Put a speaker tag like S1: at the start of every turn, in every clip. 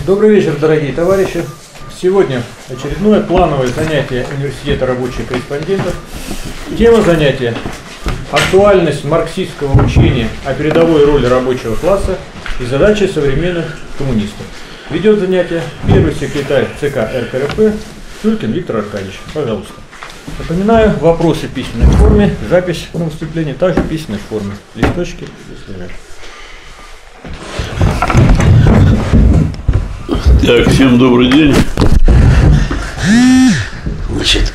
S1: Добрый вечер, дорогие товарищи. Сегодня очередное плановое занятие Университета рабочих корреспондентов. Тема занятия – актуальность марксистского учения о передовой роли рабочего класса и задачи современных коммунистов. Ведет занятие первый секретарь ЦК РКРП Тюлькин Виктор Аркадьевич. Пожалуйста. Напоминаю, вопросы в письменной форме, запись на выступление также в письменной форме. Листочки здесь лежат.
S2: Так, всем добрый день. Значит,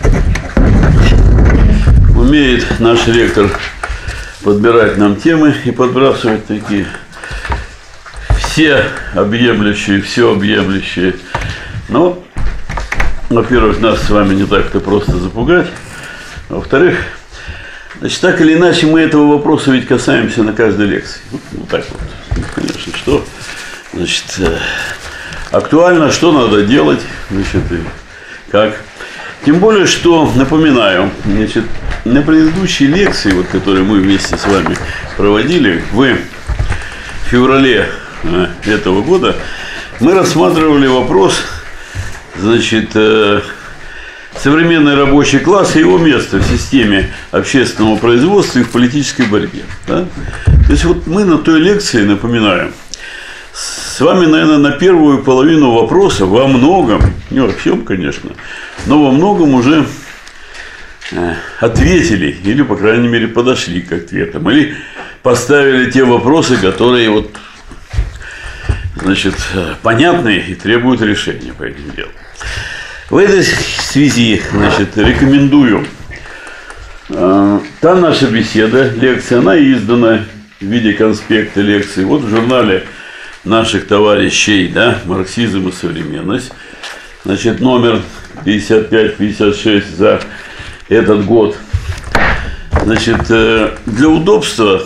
S2: умеет наш ректор подбирать нам темы и подбрасывать такие все объемлющие. Но, во-первых, нас с вами не так-то просто запугать. Во-вторых, значит, так или иначе мы этого вопроса ведь касаемся на каждой лекции. Вот так вот. Конечно, что, значит, актуально, что надо делать, значит, и как. Тем более, что, напоминаю, значит, на предыдущей лекции, вот, которую мы вместе с вами проводили, в феврале этого года, мы рассматривали вопрос, значит, современный рабочий класс и его место в системе общественного производства и в политической борьбе. Да? То есть, вот мы на той лекции, напоминаю, с вами, наверное, на первую половину вопроса во многом, не во всем, конечно, но во многом уже ответили, или, по крайней мере, подошли к ответам, или поставили те вопросы, которые вот, значит, понятны и требуют решения по этим делам. В этой связи, значит, рекомендую, та наша беседа, лекция, она издана в виде конспекта лекции, вот в журнале наших товарищей, да, «Марксизм и современность», значит, номер 55-56 за этот год. Значит, для удобства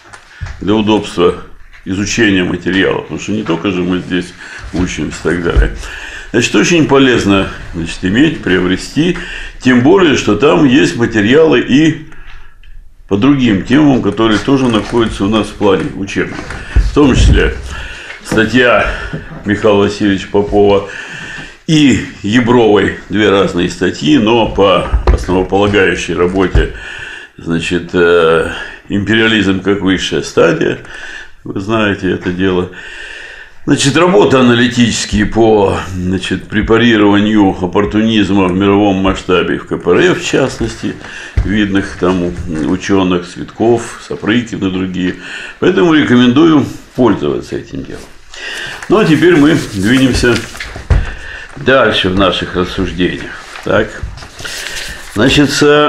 S2: изучения материала, потому что не только же мы здесь учимся и так далее, значит, очень полезно, значит, иметь, приобрести, тем более, что там есть материалы и по другим темам, которые тоже находятся у нас в плане учебном, в том числе статья Михаила Васильевича Попова и Ебровой, две разные статьи, но по основополагающей работе, значит, империализм как высшая стадия, вы знаете это дело. Значит, работы аналитические по, значит, препарированию оппортунизма в мировом масштабе, в КПРФ, в частности, видных там ученых, Цветков, Сапрыкин и другие. Поэтому рекомендую пользоваться этим делом. Ну, а теперь мы двинемся дальше в наших рассуждениях. Так. Значит,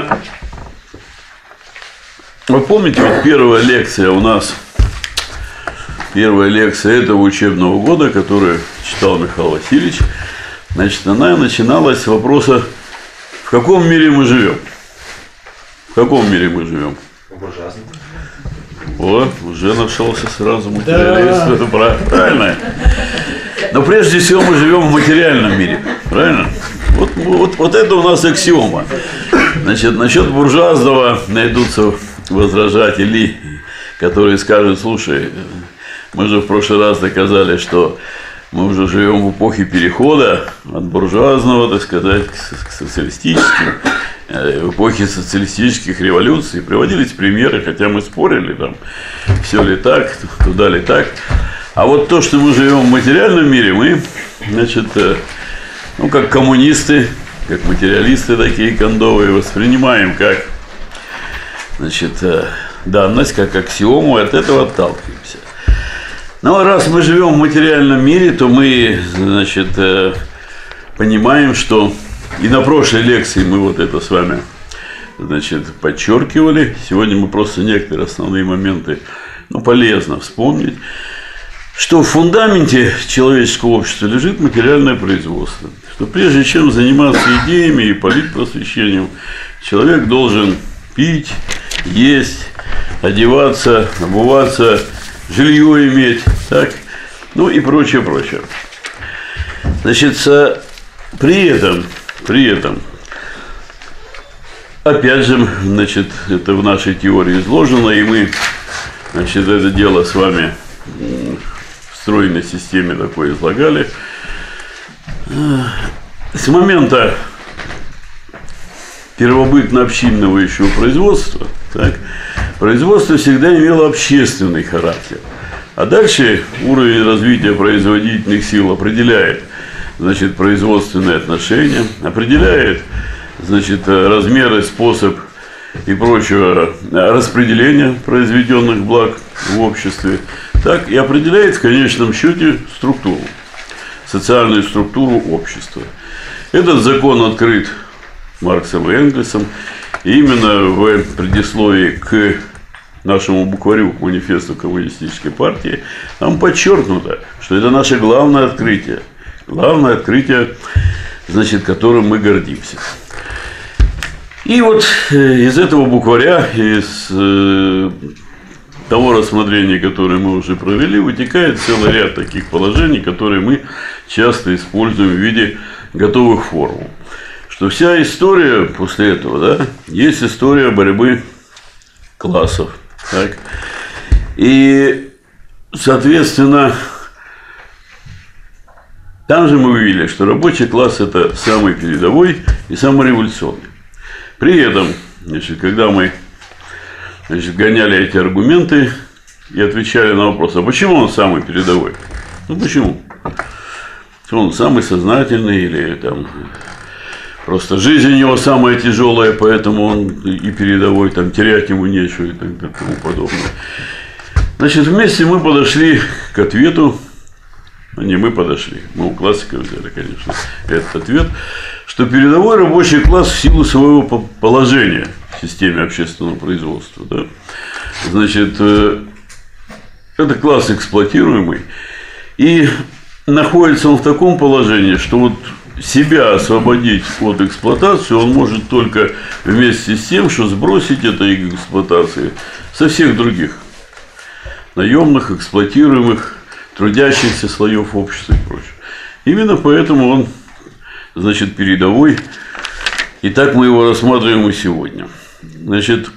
S2: вы помните, вот первая лекция у нас, первая лекция этого учебного года, которую читал Михаил Васильевич, значит, она начиналась с вопроса, в каком мире мы живем? В каком мире мы живем?
S3: Буржуазный.
S2: Вот, уже нашелся сразу материалист. Да. Правильно. Но прежде всего мы живем в материальном мире. Правильно? Вот это у нас аксиома. Значит, насчет буржуазного найдутся возражатели, которые скажут: слушай, мы же в прошлый раз доказали, что мы уже живем в эпохе перехода от буржуазного, так сказать, к социалистическим, в эпохе социалистических революций. Приводились примеры, хотя мы спорили, там, все ли так, туда ли так. А вот то, что мы живем в материальном мире, мы, значит, ну, как коммунисты, как материалисты такие кондовые, воспринимаем как, значит, данность, как аксиому, и от этого отталкиваемся. Ну, а раз мы живем в материальном мире, то мы, значит, понимаем, что и на прошлой лекции мы вот это с вами, значит, подчеркивали. Сегодня мы просто некоторые основные моменты, ну, полезно вспомнить, что в фундаменте человеческого общества лежит материальное производство. Что прежде чем заниматься идеями и политпросвещением, человек должен пить, есть, одеваться, обуваться, жилье иметь, так, ну и прочее. Значит, при этом, опять же, значит, это в нашей теории изложено, и мы, значит, это дело с вами стройной системе такой излагали. С момента первобытно-общинного еще производства, так, производство всегда имело общественный характер. А дальше уровень развития производительных сил определяет, значит, производственные отношения, определяет, значит, размеры, способ и прочего распределения произведенных благ в обществе, так и определяет в конечном счете структуру, социальную структуру общества. Этот закон открыт Марксом и Энгельсом, и именно в предисловии к нашему букварю, к манифесту Коммунистической партии, там подчеркнуто, что это наше главное открытие, значит, которым мы гордимся. И вот из этого букваря, из того рассмотрения, которое мы уже провели, вытекает целый ряд таких положений, которые мы часто используем в виде готовых формул. Что вся история после этого, да, есть история борьбы классов. Так? И, соответственно, там же мы увидели, что рабочий класс – это самый передовой и самый революционный. При этом, значит, когда мы, значит, гоняли эти аргументы и отвечали на вопрос, а почему он самый передовой? Ну почему? Он самый сознательный или там просто жизнь у него самая тяжелая, поэтому он и передовой, там терять ему нечего и тому подобное. Значит, вместе мы подошли к ответу, не мы подошли, мы у классиков взяли, конечно, этот ответ, что передовой рабочий класс в силу своего положения в системе общественного производства, да, значит, это класс эксплуатируемый, и находится он в таком положении, что вот себя освободить от эксплуатации он может только вместе с тем, что сбросить этой эксплуатации со всех других наемных, эксплуатируемых, трудящихся слоев общества и прочее. Именно поэтому он, значит, передовой, и так мы его рассматриваем и сегодня. Значит,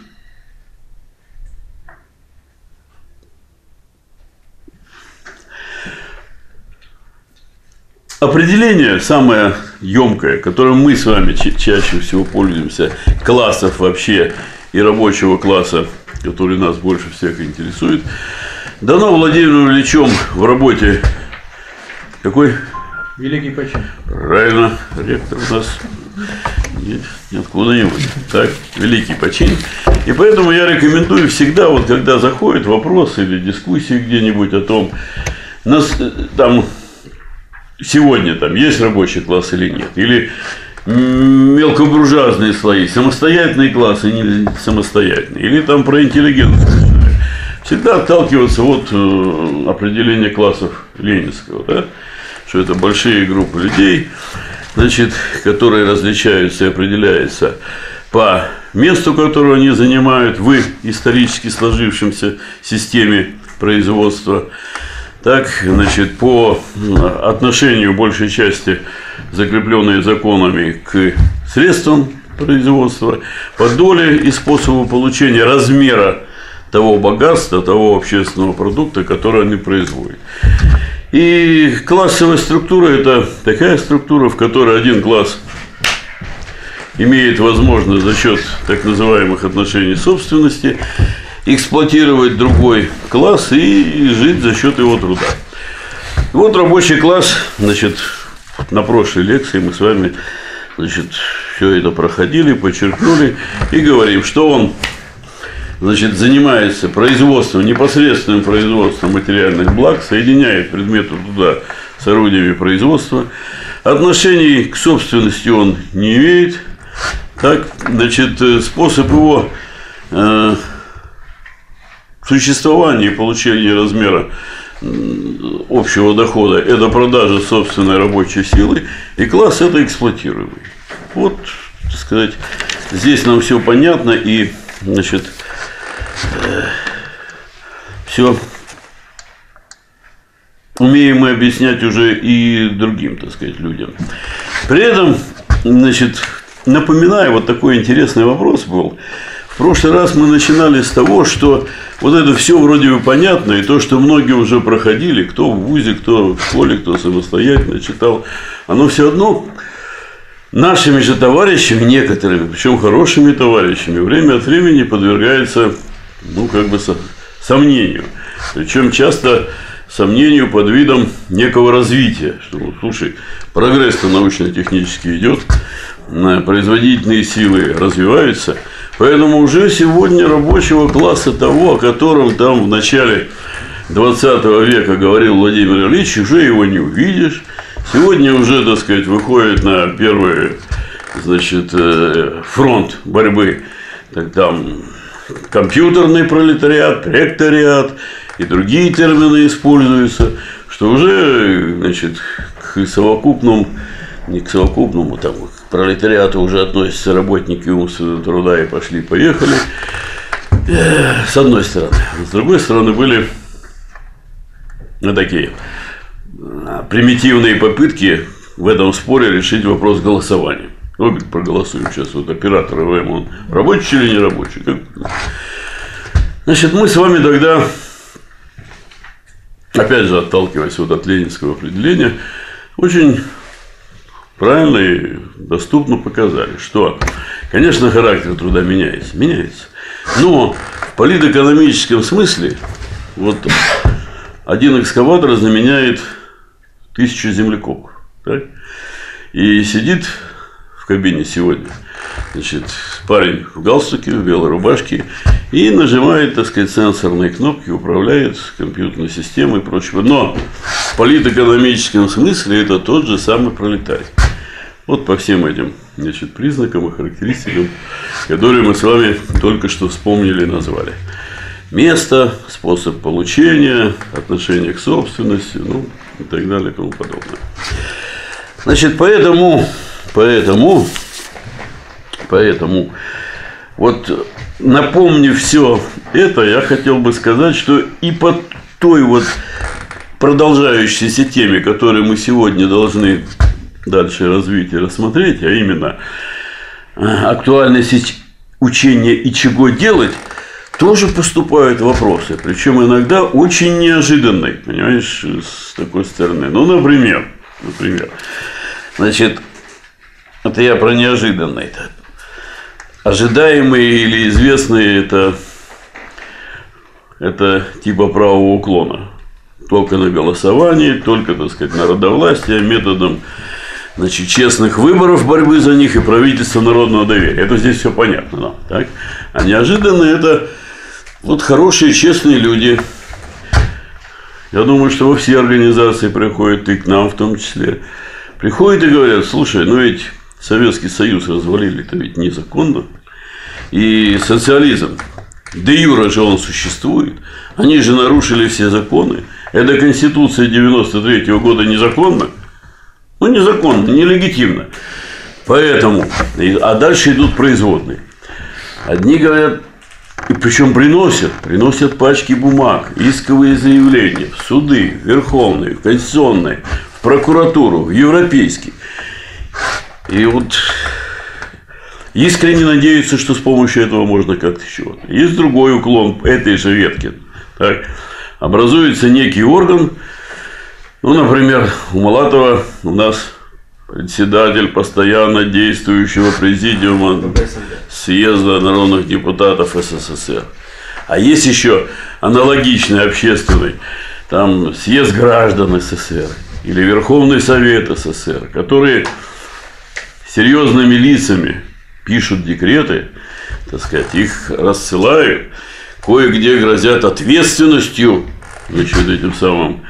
S2: определение самое емкое, которым мы с вами чаще всего пользуемся, классов вообще и рабочего класса, который нас больше всех интересует, дано Владимиром Ильичем в работе какой?
S1: Великий почин.
S2: Правильно, ректор у нас ниоткуда-нибудь. Так, великий почин. И поэтому я рекомендую всегда, вот когда заходит вопрос или дискуссии где-нибудь о том, там сегодня там есть рабочий класс или нет, или мелкобуржуазные слои, самостоятельные классы, не самостоятельные, или там про интеллигентность. Всегда отталкиваться от определения классов ленинского, да? Что это большие группы людей, значит, которые различаются и определяются по месту, которое они занимают в исторически сложившемся системе производства, так, значит, по отношению большей части, закрепленные законами, к средствам производства, по доле и способу получения размера того богатства, того общественного продукта, который они производят. И классовая структура – это такая структура, в которой один класс имеет возможность за счет так называемых отношений собственности эксплуатировать другой класс и жить за счет его труда. Вот рабочий класс, значит, на прошлой лекции мы с вами, значит, все это проходили, подчеркнули и говорим, что он, значит, занимается производством, непосредственным производством материальных благ, соединяет предметы труда с орудиями производства, отношений к собственности он не имеет, так, значит, способ его существования и получения размера общего дохода – это продажа собственной рабочей силы, и класс – это эксплуатируемый. Вот, так сказать, здесь нам все понятно, и, значит, все умеем мы объяснять уже и другим, так сказать, людям. При этом, значит, напоминаю, вот такой интересный вопрос был. В прошлый раз мы начинали с того, что вот это все вроде бы понятно, и то, что многие уже проходили, кто в вузе, кто в школе, кто самостоятельно читал, оно все одно нашими же товарищами, некоторыми, причем хорошими товарищами, время от времени подвергается, ну, как бы сомнению. Причем часто сомнению под видом некого развития, что, ну, слушай, прогресс-то научно-технический идет, производительные силы развиваются, поэтому уже сегодня рабочего класса того, о котором там в начале 20 века говорил Владимир Ильич, уже его не увидишь. Сегодня уже, так сказать, выходит на первый, значит, фронт борьбы, так, там компьютерный пролетариат, ректориат и другие термины используются, что уже, значит, к совокупному, не к совокупному, там, к пролетариату уже относятся работники умственного труда и пошли-поехали, с одной стороны. С другой стороны, были такие примитивные попытки в этом споре решить вопрос голосования. Ну, говорит, проголосуем сейчас, вот оператор ИВМ, он рабочий или не рабочий? Как? Значит, мы с вами тогда, опять же, отталкиваясь вот от ленинского определения, очень правильно и доступно показали, что, конечно, характер труда меняется, но в политэкономическом смысле вот один экскаватор заменяет 1000 землекопов. Так? И сидит в кабине сегодня, значит, парень в галстуке, в белой рубашке и нажимает, так сказать, сенсорные кнопки, управляет компьютерной системой и прочего. Но в политэкономическом смысле это тот же самый пролетарий. Вот по всем этим, значит, признакам и характеристикам, которые мы с вами только что вспомнили и назвали. Место, способ получения, отношение к собственности, ну, и так далее и тому подобное. Значит, поэтому, вот, напомнив все это, я хотел бы сказать, что и по той вот продолжающейся теме, которую мы сегодня должны дальше развить и рассмотреть, а именно актуальность учения и чего делать, тоже поступают вопросы, причем иногда очень неожиданные, понимаешь, с такой стороны. Ну, например, значит, это я про неожиданные-то. Ожидаемые или известные это типа правого уклона. Только на голосовании, только, так сказать, народовластие, методом, значит, честных выборов, борьбы за них и правительства народного доверия. Это здесь все понятно нам, так? А неожиданные это вот хорошие, честные люди. Я думаю, что во все организации приходят, и к нам в том числе. Приходят и говорят: слушай, ну ведь Советский Союз развалили-то ведь незаконно. И социализм, де юре же он существует. Они же нарушили все законы. Эта Конституция 93-го года незаконна. Ну, незаконно, нелегитимно. Поэтому, а дальше идут производные. Одни говорят, и причем приносят пачки бумаг, исковые заявления в суды, в верховные, в конституционные, в прокуратуру, в европейский. И вот искренне надеются, что с помощью этого можно как-то чего-то. Есть другой уклон этой же ветки. Так, образуется некий орган. Ну, например, у Малатова у нас председатель постоянно действующего президиума съезда народных депутатов СССР. А есть еще аналогичный общественный, там съезд граждан СССР или Верховный Совет СССР, которые серьезными лицами пишут декреты, так сказать, их рассылают, кое-где грозят ответственностью, значит, этим самым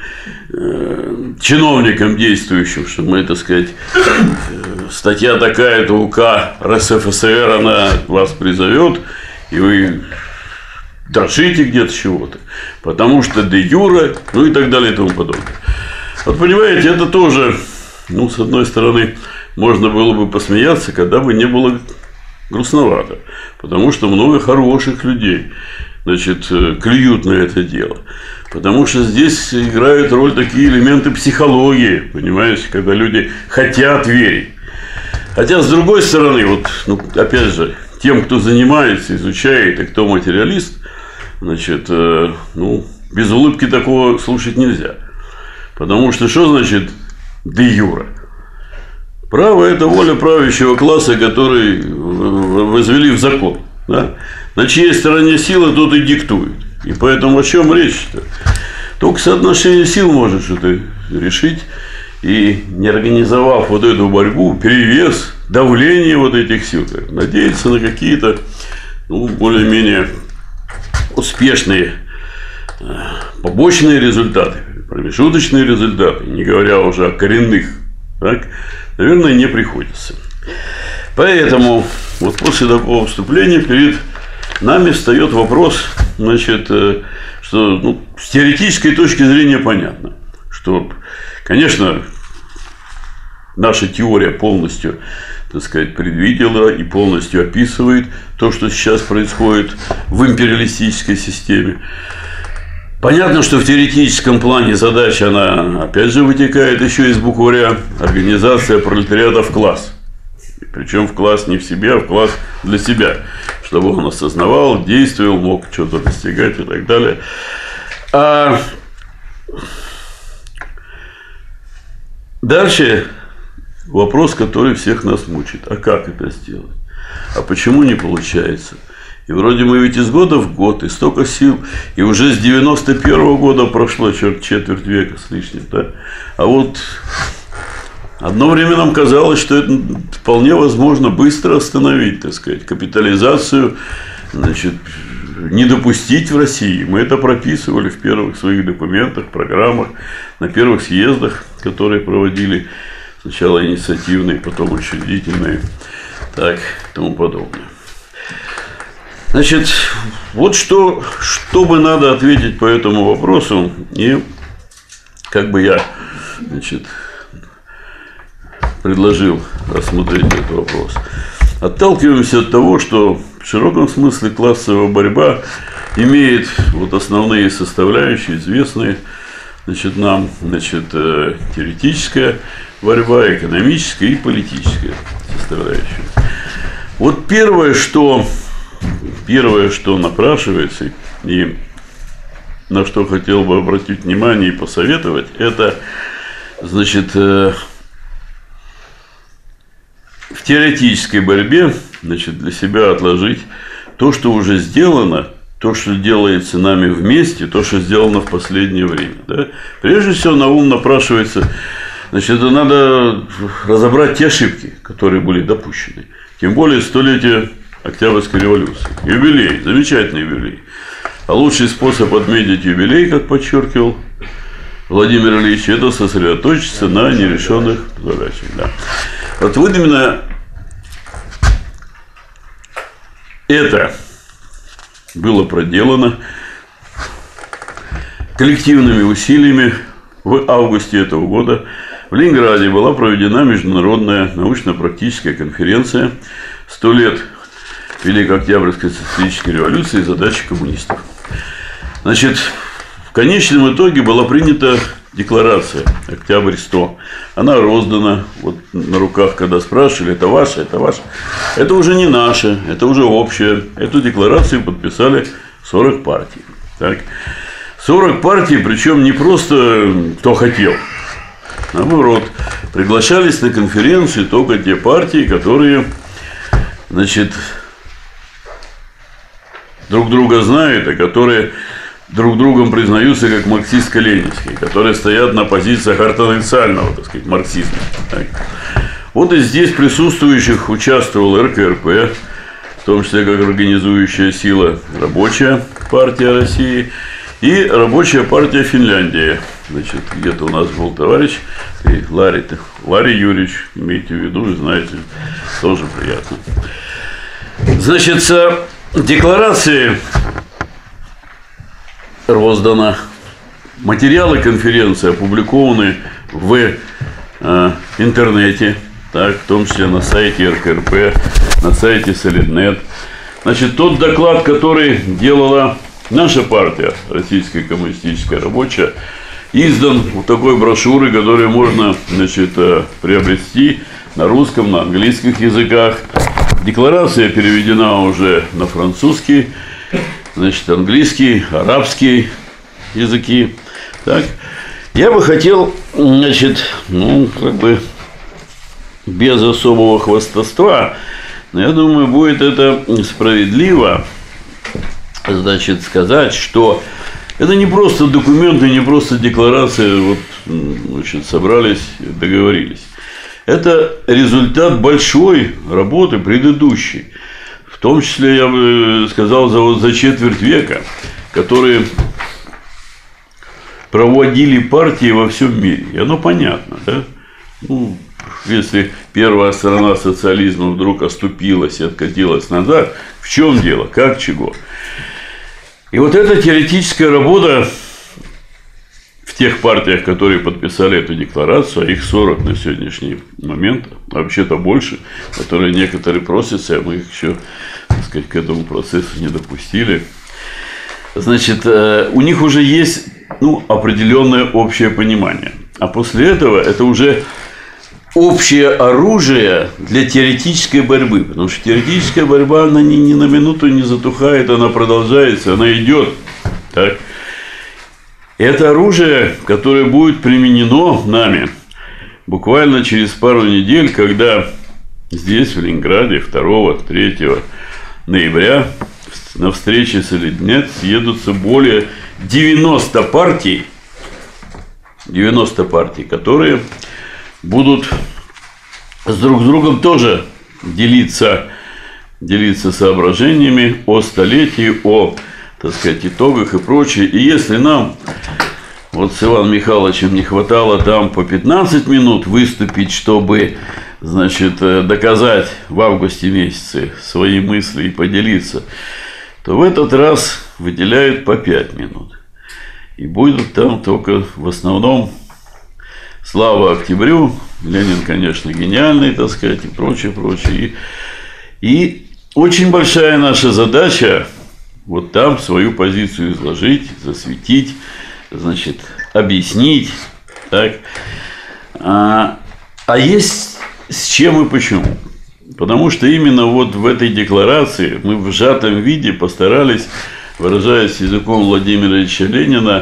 S2: чиновникам действующим, что мы, так сказать, статья такая-то УК РСФСР, она вас призовет, и вы дрожите где-то чего-то, потому что де юре, ну и так далее и тому подобное. Вот понимаете, это тоже, ну, с одной стороны, можно было бы посмеяться, когда бы не было грустновато, потому что много хороших людей, значит, клюют на это дело. Потому что здесь играют роль такие элементы психологии, понимаете, когда люди хотят верить. Хотя, с другой стороны, вот, ну, опять же, тем, кто занимается, изучает и кто материалист, значит, ну, без улыбки такого слушать нельзя. Потому что значит де юре? Право – это воля правящего класса, который возвели в закон. Да? На чьей стороне сила, тот и диктует. И поэтому о чем речь-то? Только соотношение сил может что-то решить. И не организовав вот эту борьбу, перевес, давление вот этих сил, надеяться на какие-то, ну, более-менее успешные побочные результаты, промежуточные результаты, не говоря уже о коренных, так, наверное, не приходится. Поэтому вот после такого вступления перед нами встает вопрос, значит, что, ну, с теоретической точки зрения понятно, что, конечно, наша теория полностью, так сказать, предвидела и полностью описывает то, что сейчас происходит в империалистической системе. Понятно, что в теоретическом плане задача, она, опять же, вытекает еще из букваря «Организация пролетариата в класс». Причем в класс не в себе, а в класс для себя, чтобы он осознавал, действовал, мог что-то достигать и так далее. А дальше вопрос, который всех нас мучает. А как это сделать? А почему не получается? И вроде мы ведь из года в год, и столько сил, и уже с 91-го года прошло четверть века с лишним, да? А вот одно время нам казалось, что это вполне возможно быстро остановить, так сказать, капитализацию, значит, не допустить в России. Мы это прописывали в первых своих документах, программах, на первых съездах, которые проводили сначала инициативные, потом учредительные, так, и тому подобное. Значит, вот что бы надо ответить по этому вопросу, и как бы я, значит, предложил рассмотреть этот вопрос. Отталкиваемся от того, что в широком смысле классовая борьба имеет вот основные составляющие, известные, значит, нам, значит, теоретическая борьба, экономическая и политическая составляющая. Вот первое, что напрашивается, и на что хотел бы обратить внимание и посоветовать, это, значит, в теоретической борьбе, значит, для себя отложить то, что уже сделано, то, что делается нами вместе, то, что сделано в последнее время. Да? Прежде всего, на ум напрашивается, значит, надо разобрать те ошибки, которые были допущены. Тем более 100-летие Октябрьской революции. Юбилей, замечательный юбилей. А лучший способ отметить юбилей, как подчеркивал Владимир Ильич, это сосредоточиться на нерешенных задачах. Да. Вот именно это было проделано коллективными усилиями. В августе этого года в Ленинграде была проведена международная научно-практическая конференция «100 лет Великой Октябрьской социалистической революции и задачи коммунистов». Значит, в конечном итоге была принята декларация «Октябрь-100». Она роздана вот на руках, когда спрашивали, это ваше, это ваше. Это уже не наше, это уже общее. Эту декларацию подписали 40 партий. Так. 40 партий, причем не просто кто хотел. Наоборот, приглашались на конференции только те партии, которые, значит, друг друга знают, а которые друг другом признаются как марксистско-ленинские, которые стоят на позициях ортодоксального, так сказать, марксизма. Так. Вот и здесь присутствующих участвовал РКРП, в том числе как организующая сила Рабочая партия России и Рабочая партия Финляндии. Значит, где-то у нас был товарищ, и Ларри Юрьевич, имейте в виду, вы знаете, тоже приятно. Значит, декларации роздано, материалы конференции опубликованы в интернете, так, в том числе на сайте РКРП, на сайте Солиднет. Значит, тот доклад, который делала наша партия, Российская коммунистическая рабочая, издан в такой брошюре, которую можно, значит, приобрести на русском, на английских языках. Декларация переведена уже на французский, значит, английский, арабский языки. Так. Я бы хотел, значит, ну, как бы без особого хвастовства, но я думаю, будет это справедливо, значит, сказать, что это не просто документы, не просто декларация, вот, значит, собрались, договорились. Это результат большой работы предыдущей, в том числе, я бы сказал, за четверть века, которые проводили партии во всем мире. И оно понятно, да? Ну, если первая сторона социализма вдруг оступилась и откатилась назад, в чем дело, как, чего? И вот эта теоретическая работа в тех партиях, которые подписали эту декларацию, а их 40 на сегодняшний момент, а вообще-то больше, которые некоторые просятся, а мы их еще, так сказать, к этому процессу не допустили. Значит, у них уже есть, ну, определенное общее понимание. А после этого это уже общее оружие для теоретической борьбы. Потому что теоретическая борьба, она ни на минуту не затухает, она продолжается, она идет. Так? Это оружие, которое будет применено нами буквально через пару недель, когда здесь, в Ленинграде, 2-3 ноября на встрече Солиднет съедутся более 90 партий, которые будут с друг с другом тоже делиться соображениями о столетии, о, так сказать, итогах и прочее. И если нам вот с Иваном Михайловичем не хватало там по 15 минут выступить, чтобы, значит, доказать в августе месяце свои мысли и поделиться, то в этот раз выделяют по 5 минут. И будут там только в основном слава октябрю, Ленин, конечно, гениальный, так сказать, и прочее, прочее. И очень большая наша задача вот там свою позицию изложить, засветить, значит, объяснить. Так. А есть с чем и почему. Потому что именно вот в этой декларации мы в сжатом виде постарались, выражаясь языком Владимира Ильича Ленина,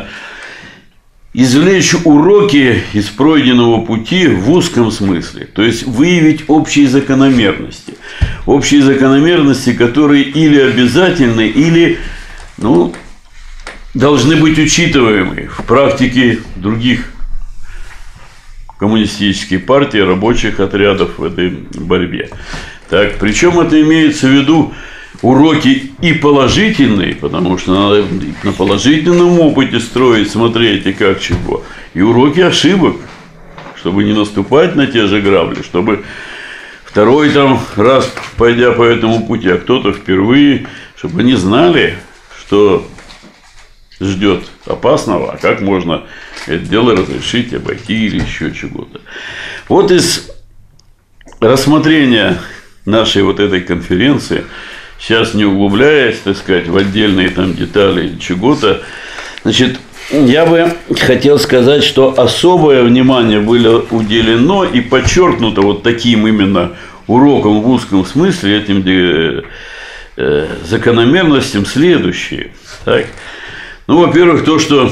S2: извлечь уроки из пройденного пути в узком смысле. То есть выявить общие закономерности. Общие закономерности, которые или обязательны, или, ну, должны быть учитываемы в практике других коммунистических партий, рабочих отрядов в этой борьбе. Так, причем это имеется в виду уроки и положительные, потому что надо на положительном опыте строить, смотреть и как чего, и уроки ошибок, чтобы не наступать на те же грабли, чтобы второй там раз, пойдя по этому пути, а кто-то впервые, чтобы они знали, что ждет опасного, а как можно это дело разрешить, обойти или еще чего-то. Вот из рассмотрения нашей вот этой конференции, сейчас не углубляясь, так сказать, в отдельные там детали или чего-то, значит, я бы хотел сказать, что особое внимание было уделено и подчеркнуто вот таким именно уроком в узком смысле, этим закономерностям следующие. Так. Ну, во-первых, то, что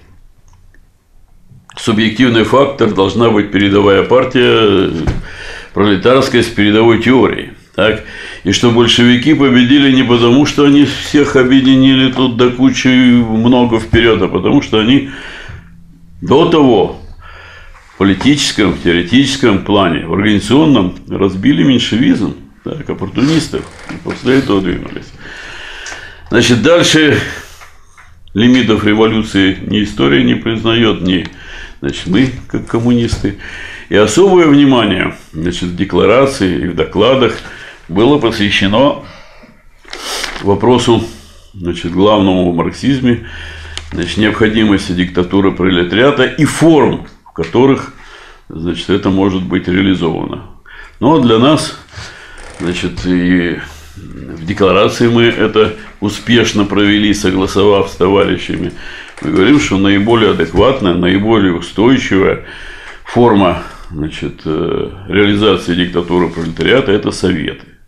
S2: субъективный фактор должна быть передовая партия пролетарская с передовой теорией. Так? И что большевики победили не потому, что они всех объединили тут до кучи много вперед, а потому что они до того в политическом, в теоретическом плане, в организационном разбили меньшевизм, так, оппортунистов, и после этого двинулись. Значит, дальше лимитов революции ни история не признает, ни, значит, мы, как коммунисты. И особое внимание, значит, в декларации и в докладах было посвящено вопросу, значит, главному в марксизме, значит, необходимости диктатуры пролетариата и форм, в которых, значит, это может быть реализовано. Но для нас, значит, и в декларации мы это успешно провели, согласовав с товарищами. Мы говорим, что наиболее адекватная, наиболее устойчивая форма, значит, реализации диктатуры пролетариата – это советы.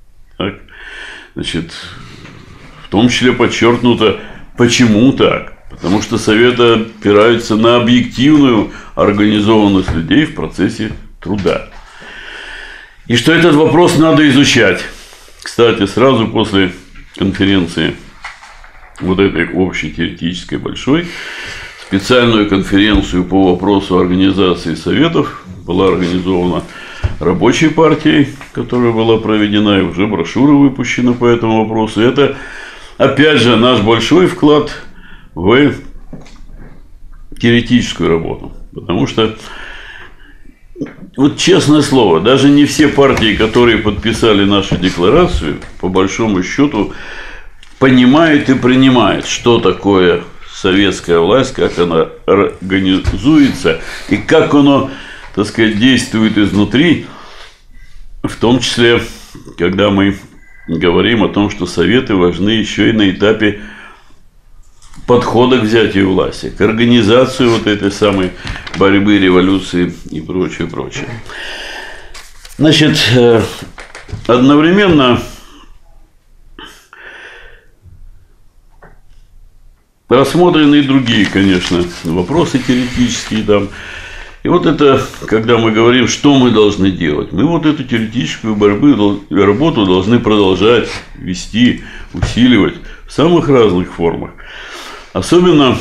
S2: Так? Значит, в том числе подчеркнуто, почему так. Потому что советы опираются на объективную организованность людей в процессе труда. И что этот вопрос надо изучать. Кстати, сразу после конференции вот этой общей теоретической большой, специальную конференцию по вопросу организации советов была организована рабочей партией, которая была проведена, и уже брошюра выпущена по этому вопросу. Это, опять же, наш большой вклад в теоретическую работу. Потому что, вот честное слово, даже не все партии, которые подписали нашу декларацию, по большому счету, понимают и принимают, что такое советская власть, как она организуется и как оно, так сказать, действует изнутри, в том числе, когда мы говорим о том, что советы важны еще и на этапе подхода к взятию власти, к организации вот этой самой борьбы, революции и прочее, прочее. Значит, одновременно рассмотрены и другие, конечно, вопросы теоретические там. И вот это, когда мы говорим, что мы должны делать, мы вот эту теоретическую борьбу и работу должны продолжать вести, усиливать в самых разных формах. Особенно,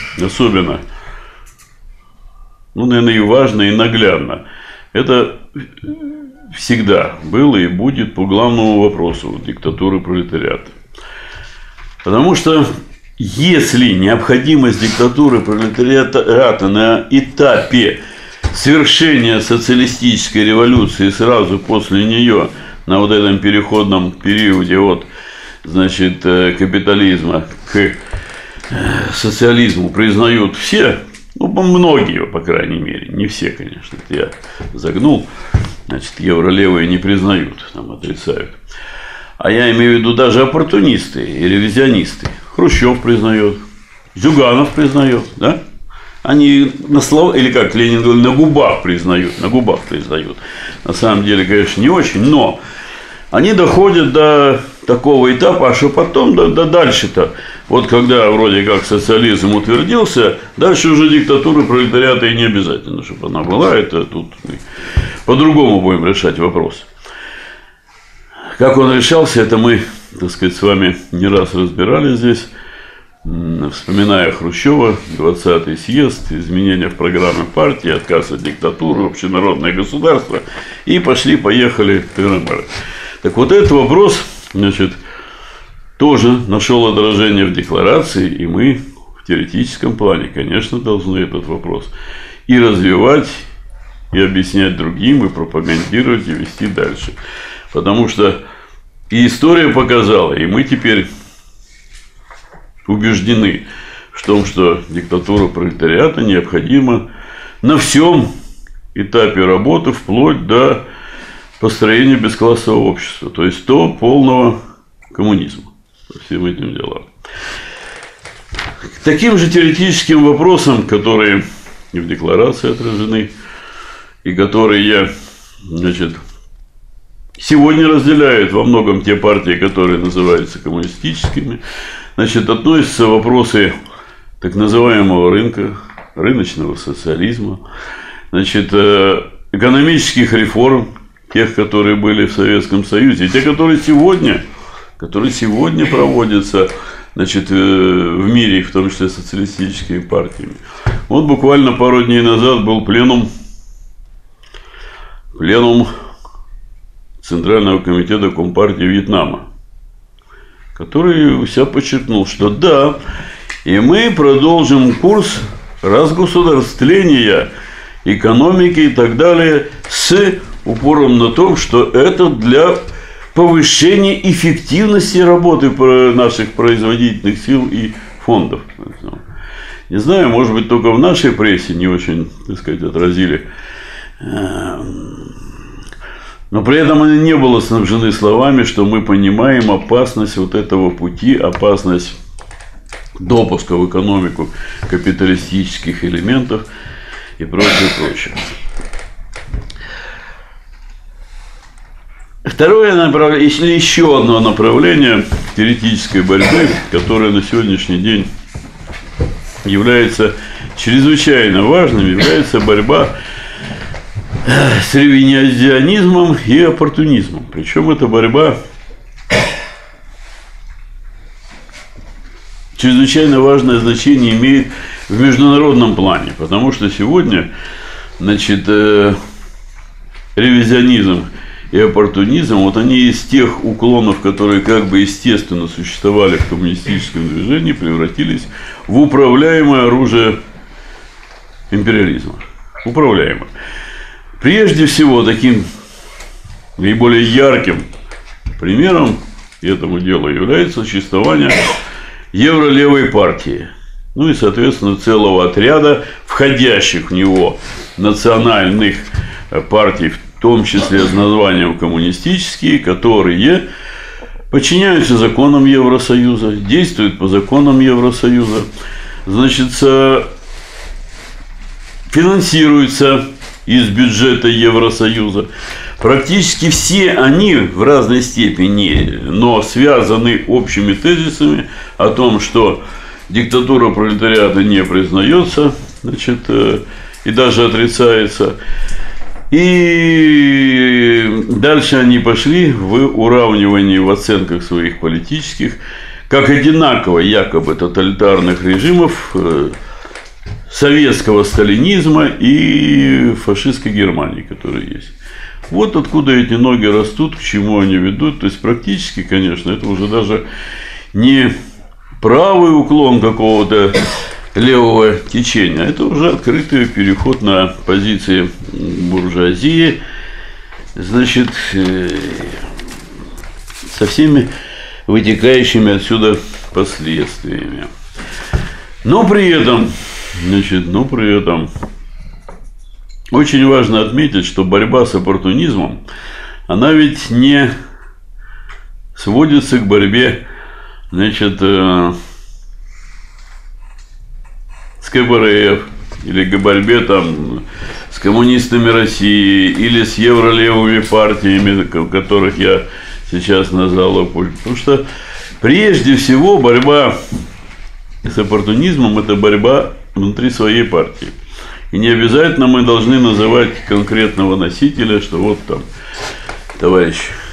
S2: ну, наверное, и важно, и наглядно. Это всегда было и будет по главному вопросу диктатуры пролетариата. Потому что если необходимость диктатуры пролетариата на этапе свершения социалистической революции сразу после нее, на вот этом переходном периоде от, значит, капитализма к социализму признают все, ну, многие, по крайней мере, не все, конечно, это я загнул, значит, евролевые не признают, там отрицают. А я имею в виду даже оппортунисты и ревизионисты. Хрущев признает, Зюганов признает, да? Они на словах, или как Ленин говорил, на губах признают, на губах признают. На самом деле, конечно, не очень, но они доходят до такого этапа, а что потом, да дальше-то, вот когда вроде как социализм утвердился, дальше уже диктатура пролетариата и не обязательно, чтобы она была, это тут мы по-другому будем решать вопрос. Как он решался, это мы, так сказать, с вами не раз разбирали здесь, вспоминая Хрущева, 20-й съезд, изменения в программе партии, отказ от диктатуры, общенародное государство, и пошли-поехали. Так вот этот вопрос, значит, тоже нашел отражение в декларации, и мы в теоретическом плане, конечно, должны этот вопрос и развивать, и объяснять другим, и пропагандировать, и вести дальше. Потому что и история показала, и мы теперь убеждены в том, что диктатура пролетариата необходима на всем этапе работы, вплоть до построения бесклассового общества, то есть до полного коммунизма по всем этим делам. К таким же теоретическим вопросам, которые и в декларации отражены, и которые я, значит, сегодня разделяют во многом те партии, которые называются коммунистическими, значит, относятся вопросы так называемого рынка, рыночного социализма, значит, экономических реформ, тех, которые были в Советском Союзе, и те, которые сегодня проводятся, значит, в мире, в том числе социалистическими партиями. Вот буквально пару дней назад был пленум Центрального комитета Компартии Вьетнама, который у себя подчеркнул, что да, и мы продолжим курс разгосударствления экономики и так далее с упором на том, что это для повышения эффективности работы наших производительных сил и фондов. Не знаю, может быть, только в нашей прессе не очень, так сказать, отразили. Но при этом они не были снабжены словами, что мы понимаем опасность вот этого пути, опасность допуска в экономику капиталистических элементов и прочее, прочее. Второе направление, если еще одно направление теоретической борьбы, которое на сегодняшний день является чрезвычайно важным, является борьба с ревизионизмом и оппортунизмом. Причем эта борьба чрезвычайно важное значение имеет в международном плане, потому что сегодня, значит, ревизионизм и оппортунизм, вот они из тех уклонов, которые как бы естественно существовали в коммунистическом движении, превратились в управляемое оружие империализма. Управляемое. Прежде всего, таким наиболее ярким примером этому делу является существование евролевой партии. Ну и, соответственно, целого отряда входящих в него национальных партий, в том числе с названием коммунистические, которые подчиняются законам Евросоюза, действуют по законам Евросоюза, значит, финансируются из бюджета Евросоюза. Практически все они в разной степени, но связаны общими тезисами о том, что диктатура пролетариата не признается, значит, и даже отрицается. И дальше они пошли в уравнивании в оценках своих политических, как одинаково якобы тоталитарных режимов советского сталинизма и фашистской Германии, которые есть. Вот откуда эти ноги растут, к чему они ведут. То есть практически, конечно, это уже даже не правый уклон какого-то левого течения, это уже открытый переход на позиции буржуазии, значит, со всеми вытекающими отсюда последствиями. Но при этом, значит, очень важно отметить, что борьба с оппортунизмом, она ведь не сводится к борьбе, значит, с КПРФ или к борьбе там с коммунистами России или с евролевыми партиями, которых я сейчас назвал. Потому что прежде всего борьба с оппортунизмом – это борьба внутри своей партии. И не обязательно мы должны называть конкретного носителя, что вот там товарищ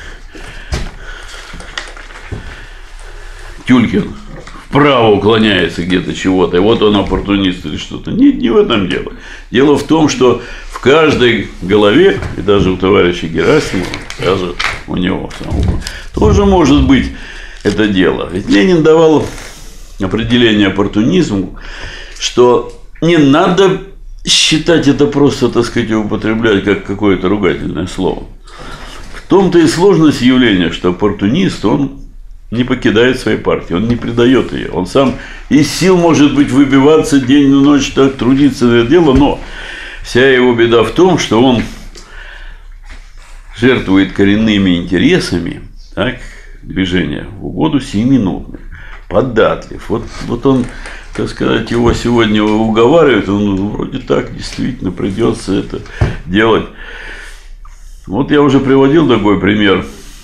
S2: Тюлькин вправо уклоняется где-то чего-то, и вот он оппортунист или что-то. Не в этом дело. Дело в том, что в каждой голове, и даже у товарища Герасимова, даже у него самого, тоже может быть это дело. Ведь Ленин давал определение оппортунизму, что не надо считать это просто, так сказать, употреблять как какое-то ругательное слово. В том-то и сложность явления, что оппортунист, он не покидает своей партии, он не предает ее. Он сам из сил, может быть, выбиваться день и ночь, так трудиться на это дело, но вся его беда в том, что он жертвует коренными интересами, так, движения в угоду сиюминутных, податлив. Вот он, так сказать, его сегодня уговаривают, он вроде так действительно придется это делать. Вот я уже приводил такой пример.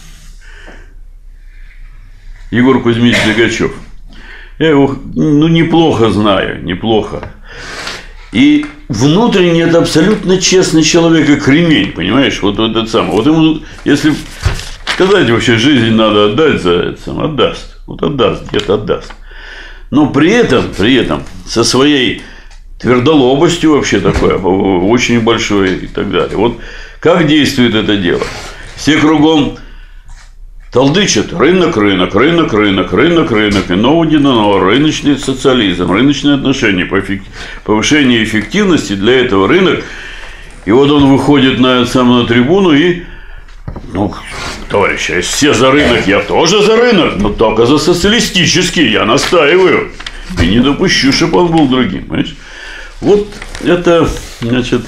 S2: Егор Кузьмич Легачев. Я его, неплохо знаю, неплохо. И внутренне это абсолютно честный человек, как кремень, понимаешь? Вот это самое. Вот ему, если сказать, вообще жизнь надо отдать за это самое, отдаст. Вот отдаст, где-то отдаст. Но при этом, со своей твердолобостью вообще такой, очень большой и так далее. Вот как действует это дело? Все кругом толдычат: рынок, рынок, рынок, рынок, рынок, рынок, и ново рыночный социализм, рыночные отношения, повышение эффективности, для этого рынок. И вот он выходит на трибуну и, товарищи, все за рынок, я тоже за рынок, но только за социалистический, я настаиваю. И не допущу, чтобы он был другим, понимаешь? Вот это, значит,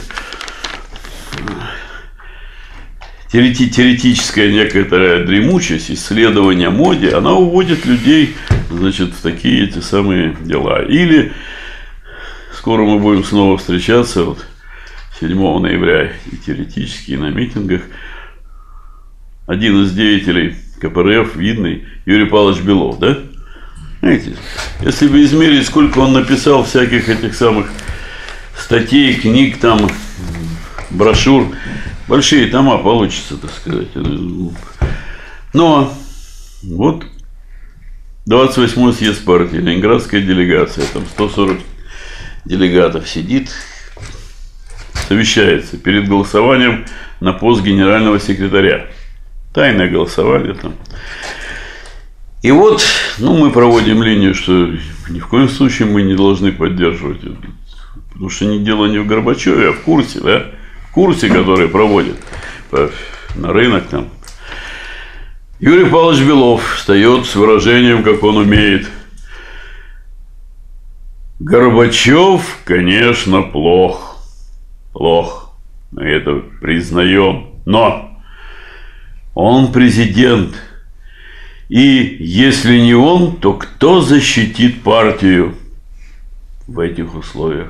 S2: теоретическая некоторая дремучесть, исследование моде, она уводит людей, значит, в такие эти самые дела. Или скоро мы будем снова встречаться, вот 7 ноября, и теоретически, и на митингах, один из деятелей КПРФ, видный, Юрий Павлович Белов, да? Знаете, если бы измерить, сколько он написал всяких этих самых статей, книг, там, брошюр, большие тома получится, так сказать. Но вот 28-й съезд партии, ленинградская делегация, там 140 делегатов сидит, совещается перед голосованием на пост генерального секретаря. Тайное голосование там. И вот, ну, мы проводим линию, что ни в коем случае мы не должны поддерживать. Потому что дело не в Горбачеве, а в курсе, да? В курсе, который проводит на рынок там. Юрий Павлович Белов встает с выражением, как он умеет. Горбачев, конечно, плох. Плох. Мы это признаем. Но он президент. И если не он, то кто защитит партию в этих условиях?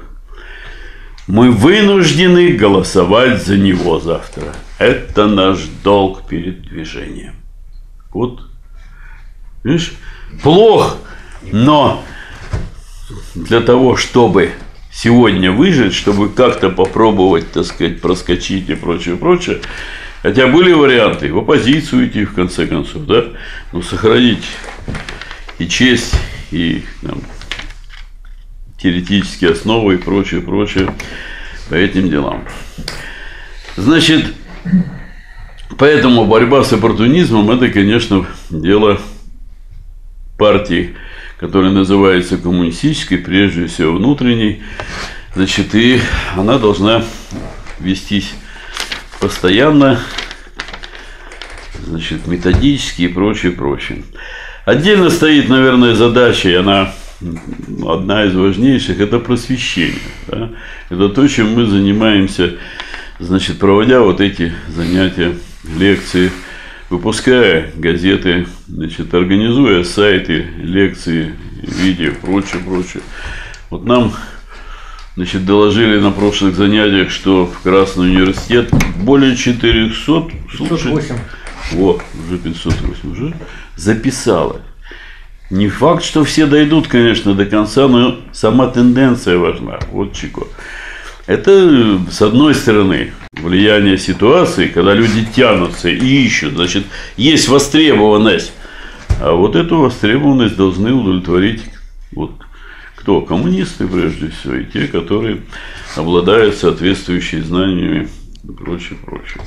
S2: Мы вынуждены голосовать за него завтра. Это наш долг перед движением. Вот. Видишь? Плохо, но для того, чтобы сегодня выжить, чтобы как-то попробовать, так сказать, проскочить и прочее, прочее, хотя были варианты в оппозицию идти, в конце концов, да, но сохранить и честь, и там, теоретические основы и прочее, прочее по этим делам. Значит, поэтому борьба с оппортунизмом – это, конечно, дело партии, которая называется коммунистической, прежде всего внутренней. Значит, и она должна вестись постоянно, значит, методически и прочее, прочее. Отдельно стоит, наверное, задача, и она одна из важнейших, это просвещение. Да? Это то, чем мы занимаемся, значит, проводя вот эти занятия, лекции, выпуская газеты, значит, организуя сайты, лекции, видео, прочее, прочее. Вот нам, значит, доложили на прошлых занятиях, что в Красный университет более 400
S1: 508.
S2: Вот, уже 508 уже записало. Не факт, что все дойдут, конечно, до конца, но сама тенденция важна. Вот чего. Это, с одной стороны, влияние ситуации, когда люди тянутся и ищут, значит, есть востребованность. А вот эту востребованность должны удовлетворить вот кто? Коммунисты, прежде всего, и те, которые обладают соответствующими знаниями и прочее, прочее.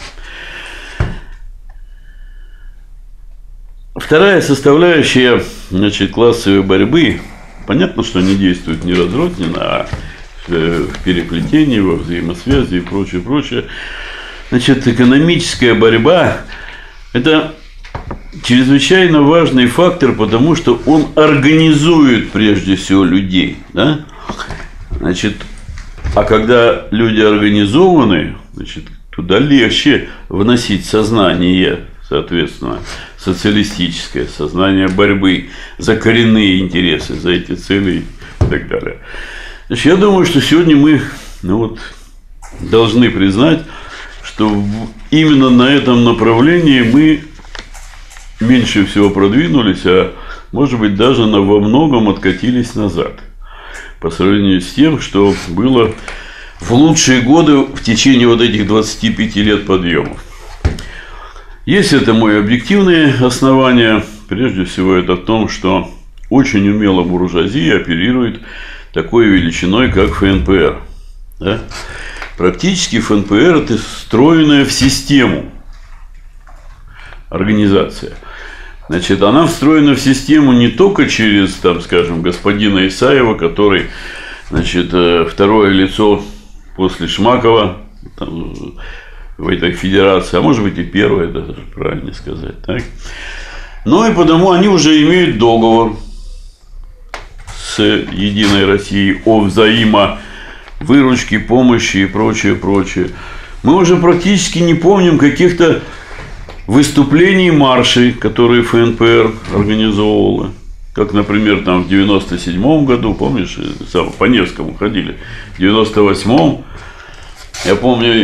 S2: Вторая составляющая, значит, классовой борьбы, понятно, что они действуют не разрозненно, а в переплетении, во взаимосвязи и прочее, прочее. Значит, экономическая борьба – это чрезвычайно важный фактор, потому что он организует прежде всего людей. Да? Значит, а когда люди организованы, значит, туда легче вносить сознание, соответственно, социалистическое, сознание борьбы за коренные интересы, за эти цели и так далее. Значит, я думаю, что сегодня мы должны признать, что именно на этом направлении мы меньше всего продвинулись, а может быть даже во многом откатились назад по сравнению с тем, что было в лучшие годы в течение вот этих 25 лет подъемов. Есть этому и объективные основания. Прежде всего, это в том, что очень умело буржуазия оперирует такой величиной, как ФНПР. Да? Практически ФНПР – это встроенная в систему организация. Значит, она встроена в систему не только через, там, скажем, господина Исаева, который, значит, второе лицо после Шмакова там, в этой федерации, а может быть и первое, даже правильно сказать. Так? Ну и потому они уже имеют договор с Единой Россией о взаимовыручке, помощи и прочее, прочее. Мы уже практически не помним каких-то выступлений, маршей, которые ФНПР организовывала. Как, например, там в 97 году, помнишь, по Невскому ходили, в 98-м, я помню,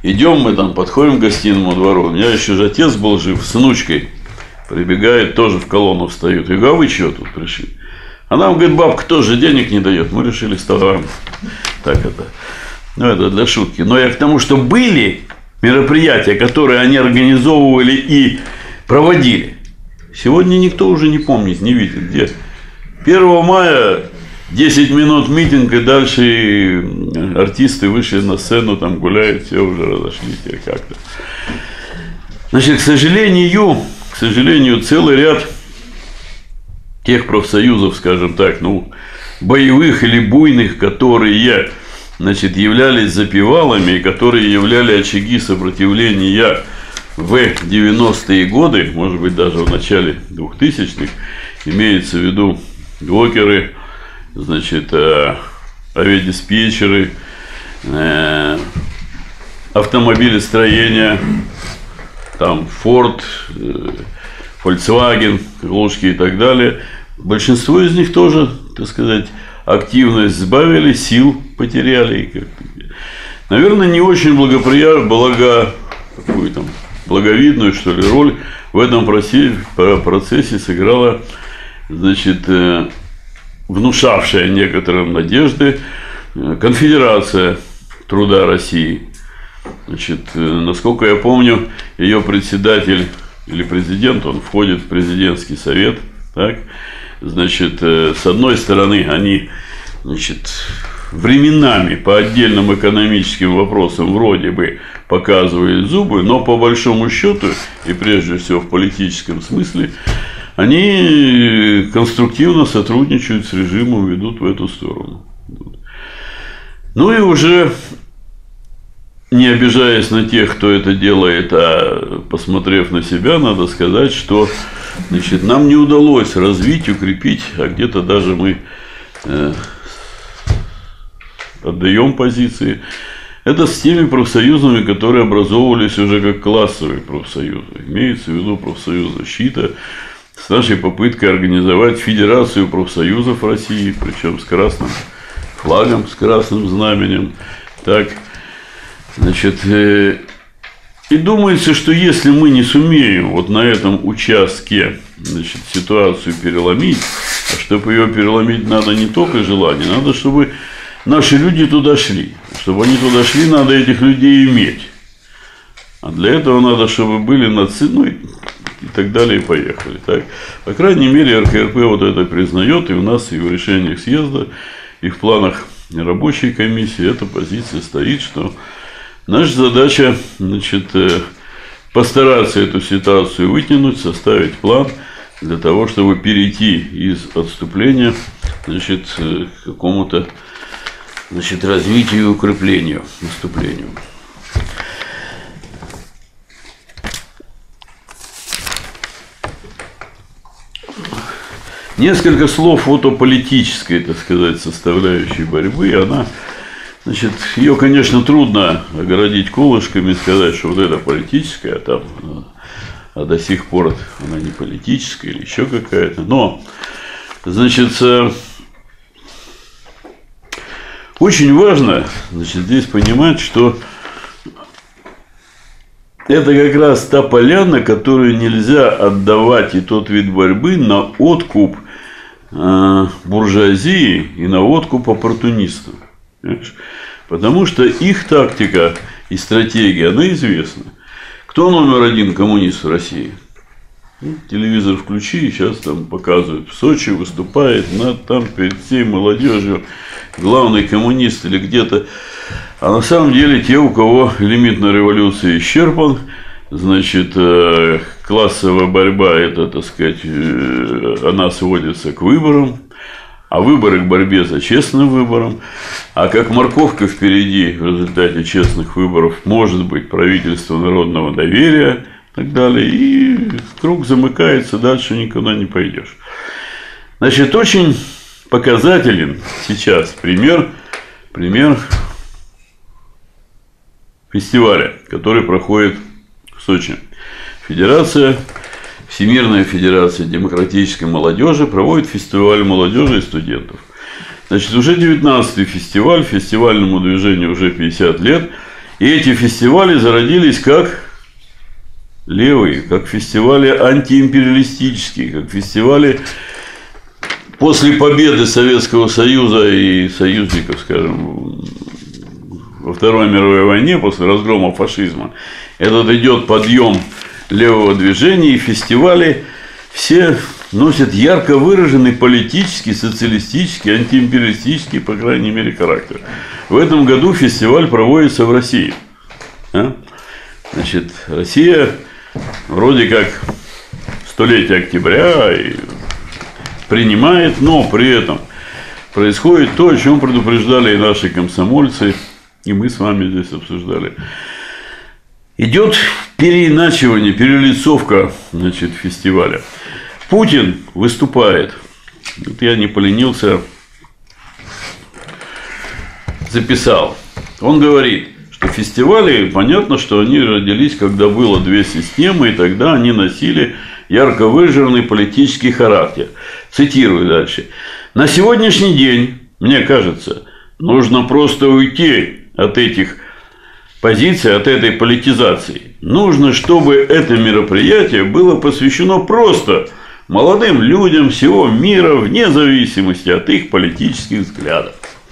S2: Идем мы там, подходим к гостиному двору. У меня еще же отец был жив, с внучкой. Прибегает, тоже в колонну встают. Я говорю, а вы чего тут пришли? А нам, говорит, бабка тоже денег не дает. Мы решили с товаром. Так это. Ну, это для шутки. Но я к тому, что были мероприятия, которые они организовывали и проводили. Сегодня никто уже не помнит, не видит. Где? 1 мая 10 минут митинг, и дальше артисты вышли на сцену, там гуляют, все уже разошлись как-то. Значит, к сожалению, целый ряд тех профсоюзов, скажем так, ну, боевых или буйных, которые, значит, являлись запевалами, которые являли очаги сопротивления в 90-е годы, может быть, даже в начале 2000-х, имеется в виду докеры, значит, авиадиспетчеры, автомобилестроения, там Ford, Volkswagen, Лужки и так далее. Большинство из них тоже, так сказать, активность сбавили, сил потеряли. Наверное, не очень благовидную, что ли, роль в этом процессе сыграла, значит, внушавшая некоторым надежды Конфедерация труда России. Значит, насколько я помню, ее председатель или президент, он входит в президентский совет, так? Значит, с одной стороны, они, значит, временами по отдельным экономическим вопросам вроде бы показывают зубы, но по большому счету, и прежде всего в политическом смысле, они конструктивно сотрудничают с режимом, ведут в эту сторону. Ну и уже, не обижаясь на тех, кто это делает, а посмотрев на себя, надо сказать, что, значит, нам не удалось развить, укрепить, а где-то даже мы отдаем позиции. Это с теми профсоюзами, которые образовывались уже как классовые профсоюзы. Имеется в виду профсоюз защиты, с нашей попыткой организовать Федерацию профсоюзов России, причем с красным флагом, с красным знаменем. Так, значит, и думается, что если мы не сумеем вот на этом участке, значит, ситуацию переломить, а чтобы ее переломить, надо не только желание, надо, чтобы наши люди туда шли. Чтобы они туда шли, надо этих людей иметь. А для этого надо, чтобы были нацисты, ну и так далее, и поехали. Так? По крайней мере, РКРП вот это признает, и у нас и в решениях съезда, и в планах рабочей комиссии эта позиция стоит, что наша задача, значит, постараться эту ситуацию вытянуть, составить план для того, чтобы перейти из отступления, значит, к какому-то, значит, развитию и укреплению, наступлению. Несколько слов вот о политической, так сказать, составляющей борьбы. Она, значит, ее, конечно, трудно огородить колышками и сказать, что вот это политическая, а до сих пор она не политическая или еще какая-то. Но, значит, очень важно, значит, здесь понимать, что это как раз та поляна, которую нельзя отдавать, и тот вид борьбы на откуп буржуазии и на откуп оппортунистам. Понимаешь? Потому что их тактика и стратегия, она известна. Кто номер один коммунист в России? Телевизор включи, сейчас там показывают, в Сочи выступает, там перед всей молодежью главный коммунист или где-то. А на самом деле те, у кого лимит на революцию исчерпан, значит, классовая борьба, это, так сказать, она сводится к выборам, а выборы к борьбе за честным выбором, а как морковка впереди в результате честных выборов может быть правительство народного доверия и так далее, и круг замыкается, дальше никуда не пойдешь. Значит, очень показателен сейчас пример фестиваля, который проходит в Сочи. Всемирная Федерация демократической молодежи проводит фестиваль молодежи и студентов. Значит, уже 19-й фестиваль, фестивальному движению уже 50 лет. И эти фестивали зародились как левые, как фестивали антиимпериалистические, как фестивали после победы Советского Союза и союзников, скажем, во Второй мировой войне, после разгрома фашизма. Этот идет подъем левого движения, и фестивали все носят ярко выраженный политический, социалистический, антиимпериалистический, по крайней мере, характер. В этом году фестиваль проводится в России. Значит, Россия вроде как столетие октября и принимает, но при этом происходит то, о чем предупреждали и наши комсомольцы, и мы с вами здесь обсуждали. Идет переиначивание, перелицовка, значит, фестиваля. Путин выступает. Вот я не поленился, записал. Он говорит, что фестивали, понятно, что они родились, когда было две системы, и тогда они носили ярко выраженный политический характер. Цитирую дальше. На сегодняшний день, мне кажется, нужно просто уйти от этих позиций, от этой политизации. Нужно, чтобы это мероприятие было посвящено просто молодым людям всего мира, вне зависимости от их политических взглядов.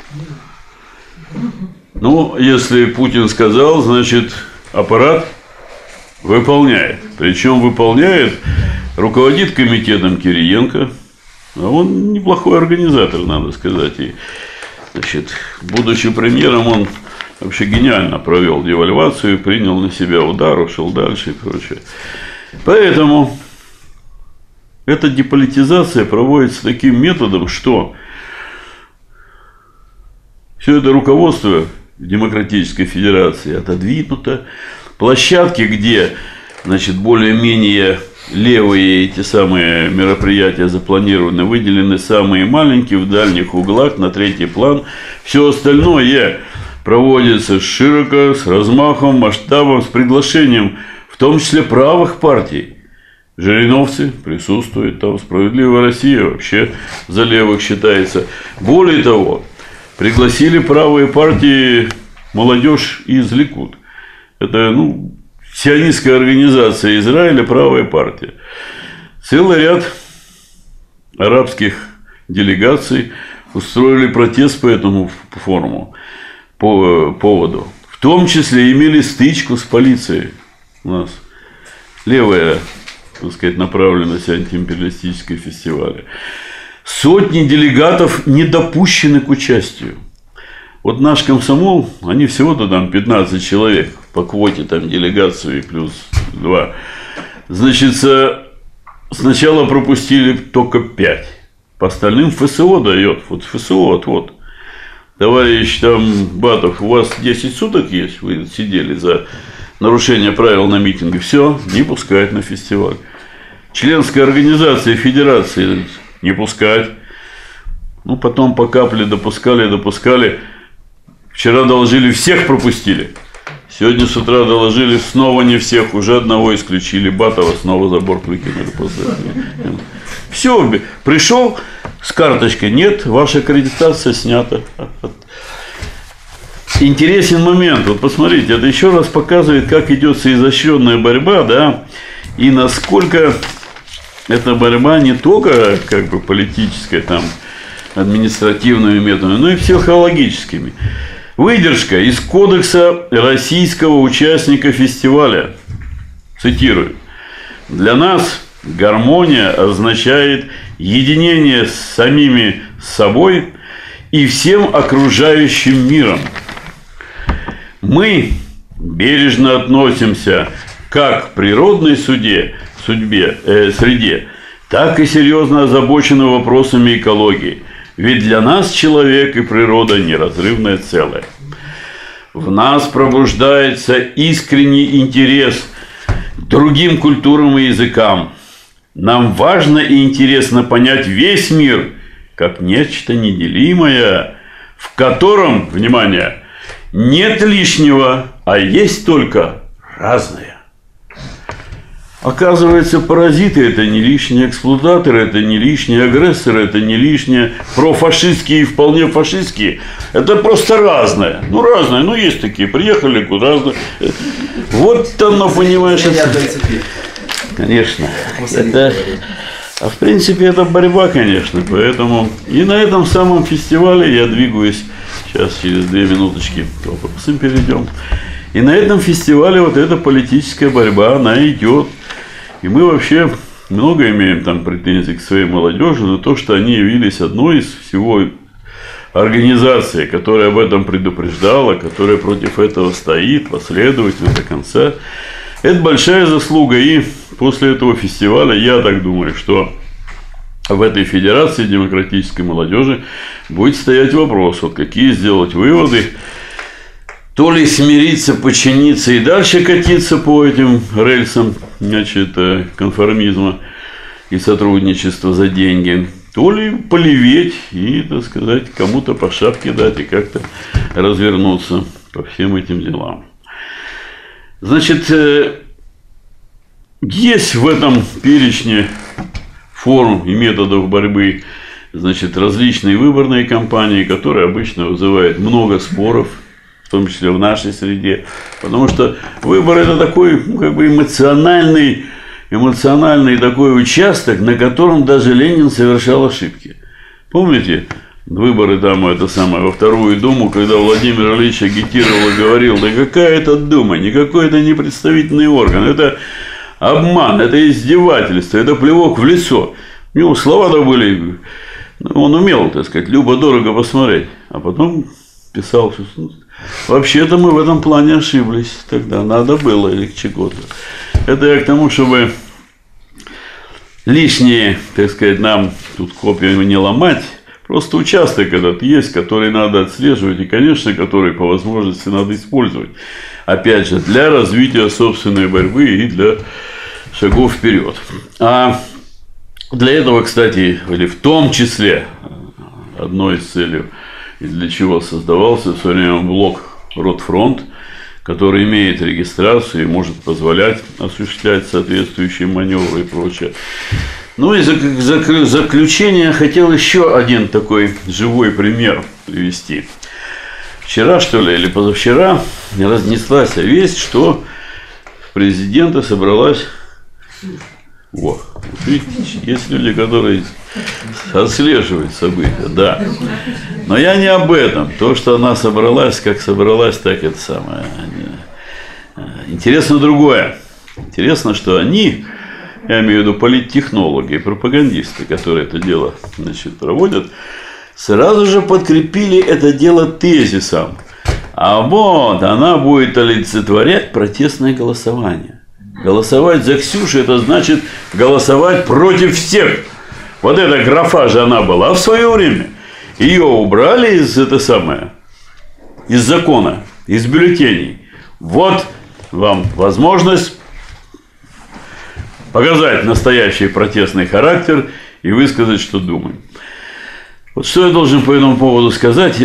S2: Ну, если Путин сказал, значит, аппарат выполняет. Причем выполняет, руководит комитетом Кириенко. А он неплохой организатор, надо сказать. И, значит, будучи премьером, он вообще гениально провел девальвацию, принял на себя удар, ушел дальше и прочее. Поэтому эта деполитизация проводится таким методом, что все это руководство Демократической Федерации отодвинуто. Площадки, где, значит, более-менее левые эти самые мероприятия запланированы, выделены самые маленькие в дальних углах, на третий план. Все остальное проводится широко, с размахом, масштабом, с приглашением, в том числе правых партий. Жириновцы присутствуют, там «Справедливая Россия» вообще за левых считается. Более того, пригласили правые партии молодежь из Ликуд. Это, ну, сионистская организация Израиля, правая партия. Целый ряд арабских делегаций устроили протест по этому форуму, по поводу. В том числе имели стычку с полицией. У нас левая, так сказать, направленность антиимпериалистического фестиваля. Сотни делегатов не допущены к участию. Вот наш комсомол, они всего-то там 15 человек по квоте там делегации плюс 2. Значит, сначала пропустили только 5. По остальным ФСО дает. Вот ФСО, вот. Товарищ там Батов, у вас 10 суток есть, вы сидели за нарушение правил на митинге. Все, не пускать на фестиваль. Членская организация Федерации не пускать. Ну, потом по капле допускали. Вчера доложили, всех пропустили. Сегодня с утра доложили, снова не всех. Уже одного исключили. Батова снова за борт выкинули. Все, пришел с карточкой. Нет, ваша аккредитация снята. Интересен момент. Вот посмотрите, это еще раз показывает, как идет изощренная борьба, да, и насколько эта борьба не только как бы политическая, там, административными методами, но и психологическими. Выдержка из кодекса российского участника фестиваля. Цитирую. Для нас гармония означает единение с самими собой и всем окружающим миром. Мы бережно относимся как к природной среде, так и серьезно озабочены вопросами экологии. Ведь для нас человек и природа неразрывное целое. В нас пробуждается искренний интерес к другим культурам и языкам. Нам важно и интересно понять весь мир как нечто неделимое, в котором, внимание, нет лишнего, а есть только разное. Оказывается, паразиты – это не лишние эксплуататоры, это не лишние агрессоры, это не лишние профашистские и вполне фашистские. Это просто разное. Ну, разное. Ну, есть такие. Приехали куда разные. Вот оно, понимаешь, это... Конечно. Это... А в принципе, это борьба, конечно. Поэтому и на этом самом фестивале я двигаюсь. Сейчас через 2 минуточки к вопросам перейдем. И на этом фестивале вот эта политическая борьба, она идет. И мы вообще много имеем там претензий к своей молодежи на то, что они явились одной из всего организации, которая об этом предупреждала, которая против этого стоит последовательно до конца. Это большая заслуга. И после этого фестиваля, я так думаю, что в этой Федерации демократической молодежи будет стоять вопрос, вот какие сделать выводы. То ли смириться, подчиниться и дальше катиться по этим рельсам, значит, конформизма и сотрудничества за деньги, то ли полеветь и, так сказать, кому-то по шапке дать и как-то развернуться по всем этим делам. Значит, есть в этом перечне форм и методов борьбы, значит, различные выборные кампании, которые обычно вызывают много споров, в том числе в нашей среде, потому что выбор – это такой, как бы, эмоциональный такой участок, на котором даже Ленин совершал ошибки. Помните выборы там, это самое, во Вторую Думу, когда Владимир Ильич агитировал и говорил: да какая это Дума, никакой это не представительный орган, это обман, это издевательство, это плевок в лицо. У него слова-то были, он умел, так сказать, любо-дорого посмотреть, а потом писал, что вообще-то мы в этом плане ошиблись, тогда надо было или к чему-то. Это я к тому, чтобы лишние, так сказать, нам тут копию не ломать, просто участок этот есть, который надо отслеживать и, конечно, который по возможности надо использовать. Опять же, для развития собственной борьбы и для шагов вперед. А для этого, кстати, или в том числе, одной из целей, и для чего создавался в свое время блок Ротфронт, который имеет регистрацию и может позволять осуществлять соответствующие маневры и прочее. Ну и в заключение хотел еще один такой живой пример привести. Вчера, что ли, или позавчера разнеслась весть, что президента собралась... О, видите, есть люди, которые отслеживают события, да. Но я не об этом. То, что она собралась, как собралась, так это самое. Интересно другое. Интересно, что они, я имею в виду политтехнологи и пропагандисты, которые это дело, значит, проводят, сразу же подкрепили это дело тезисом. А вот она будет олицетворять протестное голосование. Голосовать за Ксюшу – это значит голосовать против всех. Вот эта графа же она была в свое время. Ее убрали из закона, из бюллетеней. Вот вам возможность показать настоящий протестный характер и высказать, что думаем. Вот что я должен по этому поводу сказать.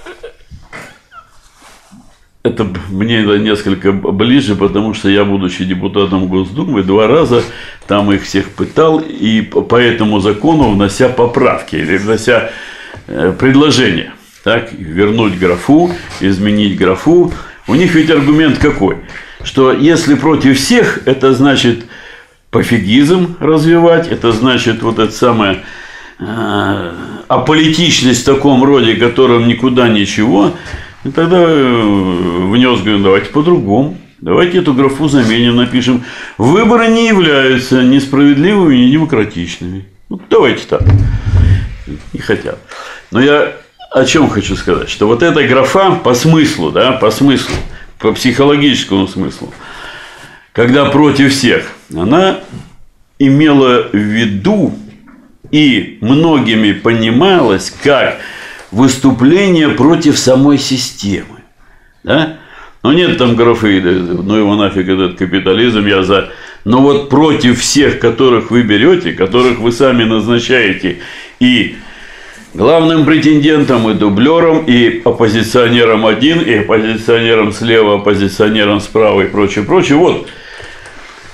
S2: Это мне несколько ближе, потому что я, будучи депутатом Госдумы, 2 раза там их всех пытал, и по этому закону внося поправки или внося предложения. Так, вернуть графу, изменить графу. У них ведь аргумент какой? Что если против всех, это значит пофигизм развивать, это значит вот это самое аполитичность в таком роде, которым никуда ничего. И тогда внес, говорю, давайте по-другому. Давайте эту графу заменим, напишем: выборы не являются несправедливыми и недемократичными. Ну, давайте так. Не хотят. Но я о чем хочу сказать, что вот эта графа по смыслу, да, по психологическому смыслу, когда против всех, она имела в виду и многими понималась как выступление против самой системы. Да? Но нет там графы, ну его нафиг этот капитализм, я за. Но вот против всех, которых вы берете, которых вы сами назначаете, и главным претендентом, и дублером, и оппозиционером один, и оппозиционером слева, оппозиционером справа и прочее, прочее. Вот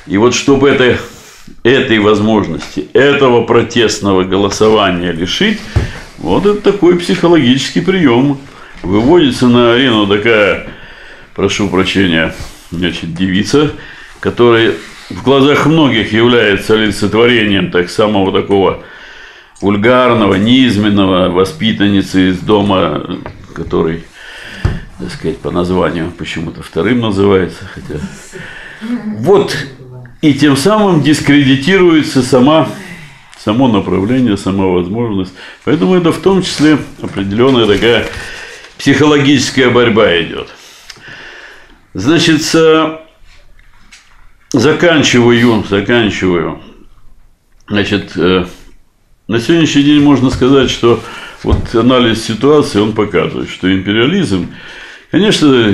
S2: И вот чтобы этой возможности, этого протестного голосования лишить, вот это такой психологический прием. Выводится на арену такая, прошу прощения, значит, девица, которая в глазах многих является олицетворением так самого такого вульгарного, низменного, воспитанницы из дома, который, так сказать, по названию почему-то вторым называется, хотя... Вот, и тем самым дискредитируется само направление, сама возможность. Поэтому это в том числе определенная такая психологическая борьба идет. Значит, заканчиваю. Значит, на сегодняшний день можно сказать, что вот анализ ситуации, он показывает, что империализм, конечно,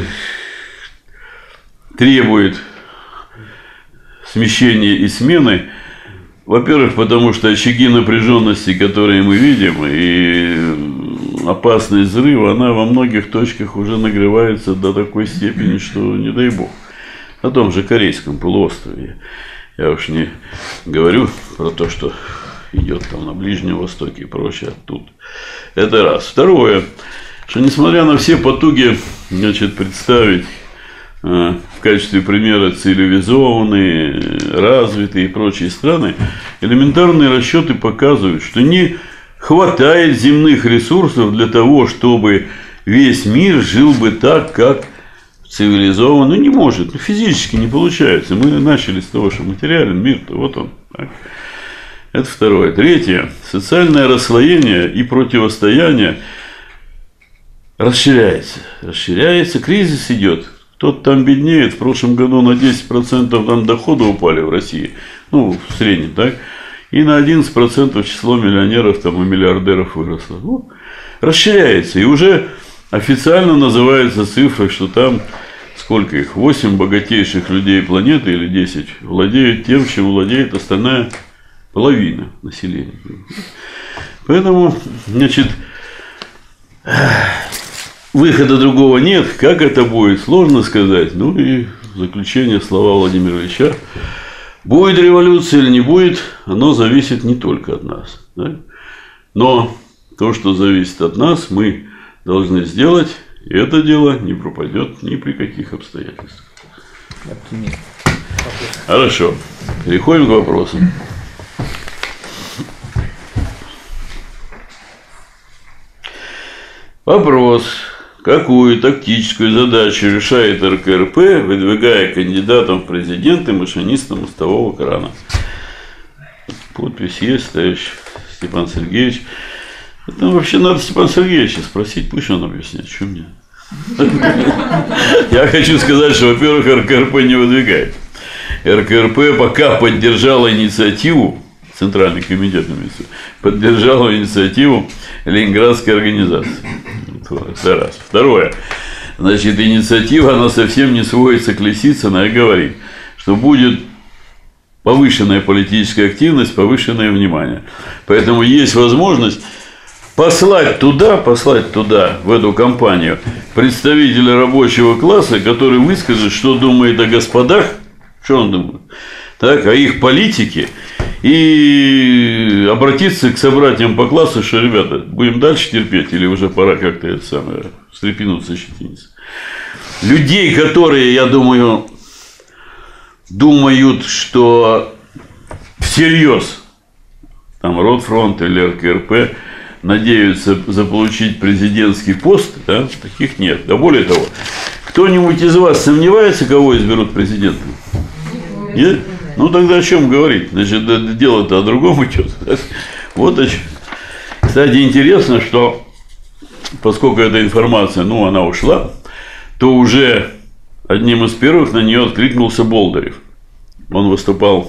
S2: требует смещения и смены. Во-первых, потому что очаги напряженности, которые мы видим, и опасность взрыва, она во многих точках уже нагревается до такой степени, что не дай бог. На том же Корейском полуострове. Я уж не говорю про то, что идет там на Ближнем Востоке и прочее оттуда. Это раз. Второе, что несмотря на все потуги, значит, представить в качестве примера цивилизованные, развитые и прочие страны, элементарные расчеты показывают, что не хватает земных ресурсов для того, чтобы весь мир жил бы так, как цивилизован. Ну, не может, физически не получается. Мы начали с того, что материален мир-то, вот он. Так. Это второе. Третье. Социальное расслоение и противостояние расширяется. Расширяется, кризис идет. Кто-то там беднеет, в прошлом году на 10% там доходы упали в России, ну, в среднем, так, и на 11% число миллионеров там, и миллиардеров выросло. Ну, расширяется, и уже официально называется цифра, что там, сколько их, 8 богатейших людей планеты или 10 владеют тем, чем владеет остальная половина населения. Поэтому, значит, выхода другого нет. Как это будет, сложно сказать. Ну и в заключение слова Владимира Ильича. Будет революция или не будет, оно зависит не только от нас. Да? Но то, что зависит от нас, мы должны сделать. И это дело не пропадет ни при каких обстоятельствах. Хорошо. Переходим к вопросам. Вопрос. Какую тактическую задачу решает РКРП, выдвигая кандидатом в президенты машиниста мостового крана? Подпись есть, товарищ Степан Сергеевич. Это вообще надо Степана Сергеевича спросить, пусть он объясняет, что мне. Я хочу сказать, что, во-первых, РКРП не выдвигает. РКРП пока поддержала инициативу, Центральный комитет поддержал инициативу Ленинградской организации. Это раз. Второе. Значит, инициатива, она совсем не сводится к Лисицыну, а говорит, что будет повышенная политическая активность, повышенное внимание. Поэтому есть возможность послать туда, в эту кампанию, представителя рабочего класса, который выскажет, что думает о господах, что он думает, так, о их политике, и обратиться к собратьям по классу, что, ребята, будем дальше терпеть, или уже пора как-то это самое, встрепенуться, щетиниться. Людей, которые, я думаю, думают, что всерьез, там, Ротфронт или РКРП, надеются заполучить президентский пост, да, таких нет. Да более того, кто-нибудь из вас сомневается, кого изберут президентом? Нет? Ну, тогда о чем говорить? Значит, дело-то о другом идет. Вот о чем. Кстати, интересно, что поскольку эта информация, ну, она ушла, то уже одним из первых на нее откликнулся Болдырев. Он выступал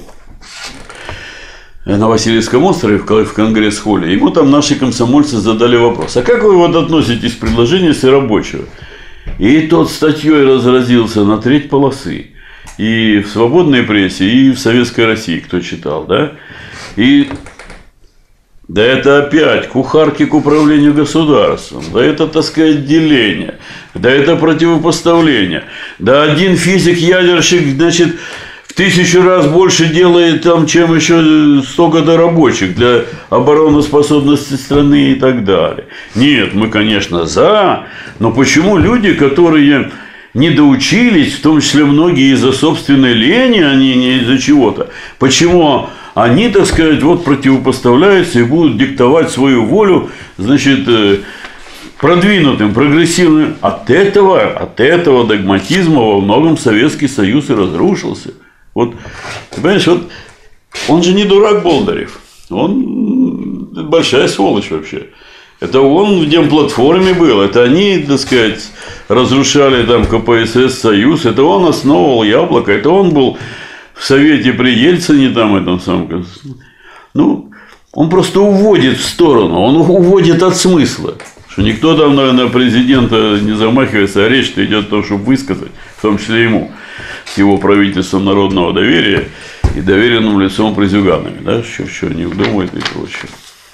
S2: на Васильевском острове в Конгресс-холле. Ему там наши комсомольцы задали вопрос: а как вы вот относитесь к предложению рабочего? И тот статьей разразился на треть полосы. И в свободной прессе, и в Советской России, кто читал, да? И да это опять кухарки к управлению государством, да это, так сказать, деление, да это противопоставление, да один физик-ядерщик, значит, в 1000 раз больше делает там, чем еще столько-то рабочих для обороноспособности страны и так далее. Нет, мы, конечно, за, но почему люди, которые не доучились, в том числе многие из-за собственной лени, они не из-за чего-то, почему они, так сказать, вот противопоставляются и будут диктовать свою волю, значит, продвинутым, прогрессивным. От этого догматизма во многом Советский Союз и разрушился. Вот, понимаешь, вот он же не дурак Болдырев, он большая сволочь вообще. Это он в Демплатформе был, это они, так сказать, разрушали там КПСС, Союз, это он основывал Яблоко, это он был в Совете при Ельцине, там, этом самом. Ну, он просто уводит в сторону, он уводит от смысла. Что никто там на президента не замахивается, а речь-то идет о том, чтобы высказать, в том числе ему, с его правительством народного доверия и доверенным лицом при Зюганове, да, что не думает и прочее.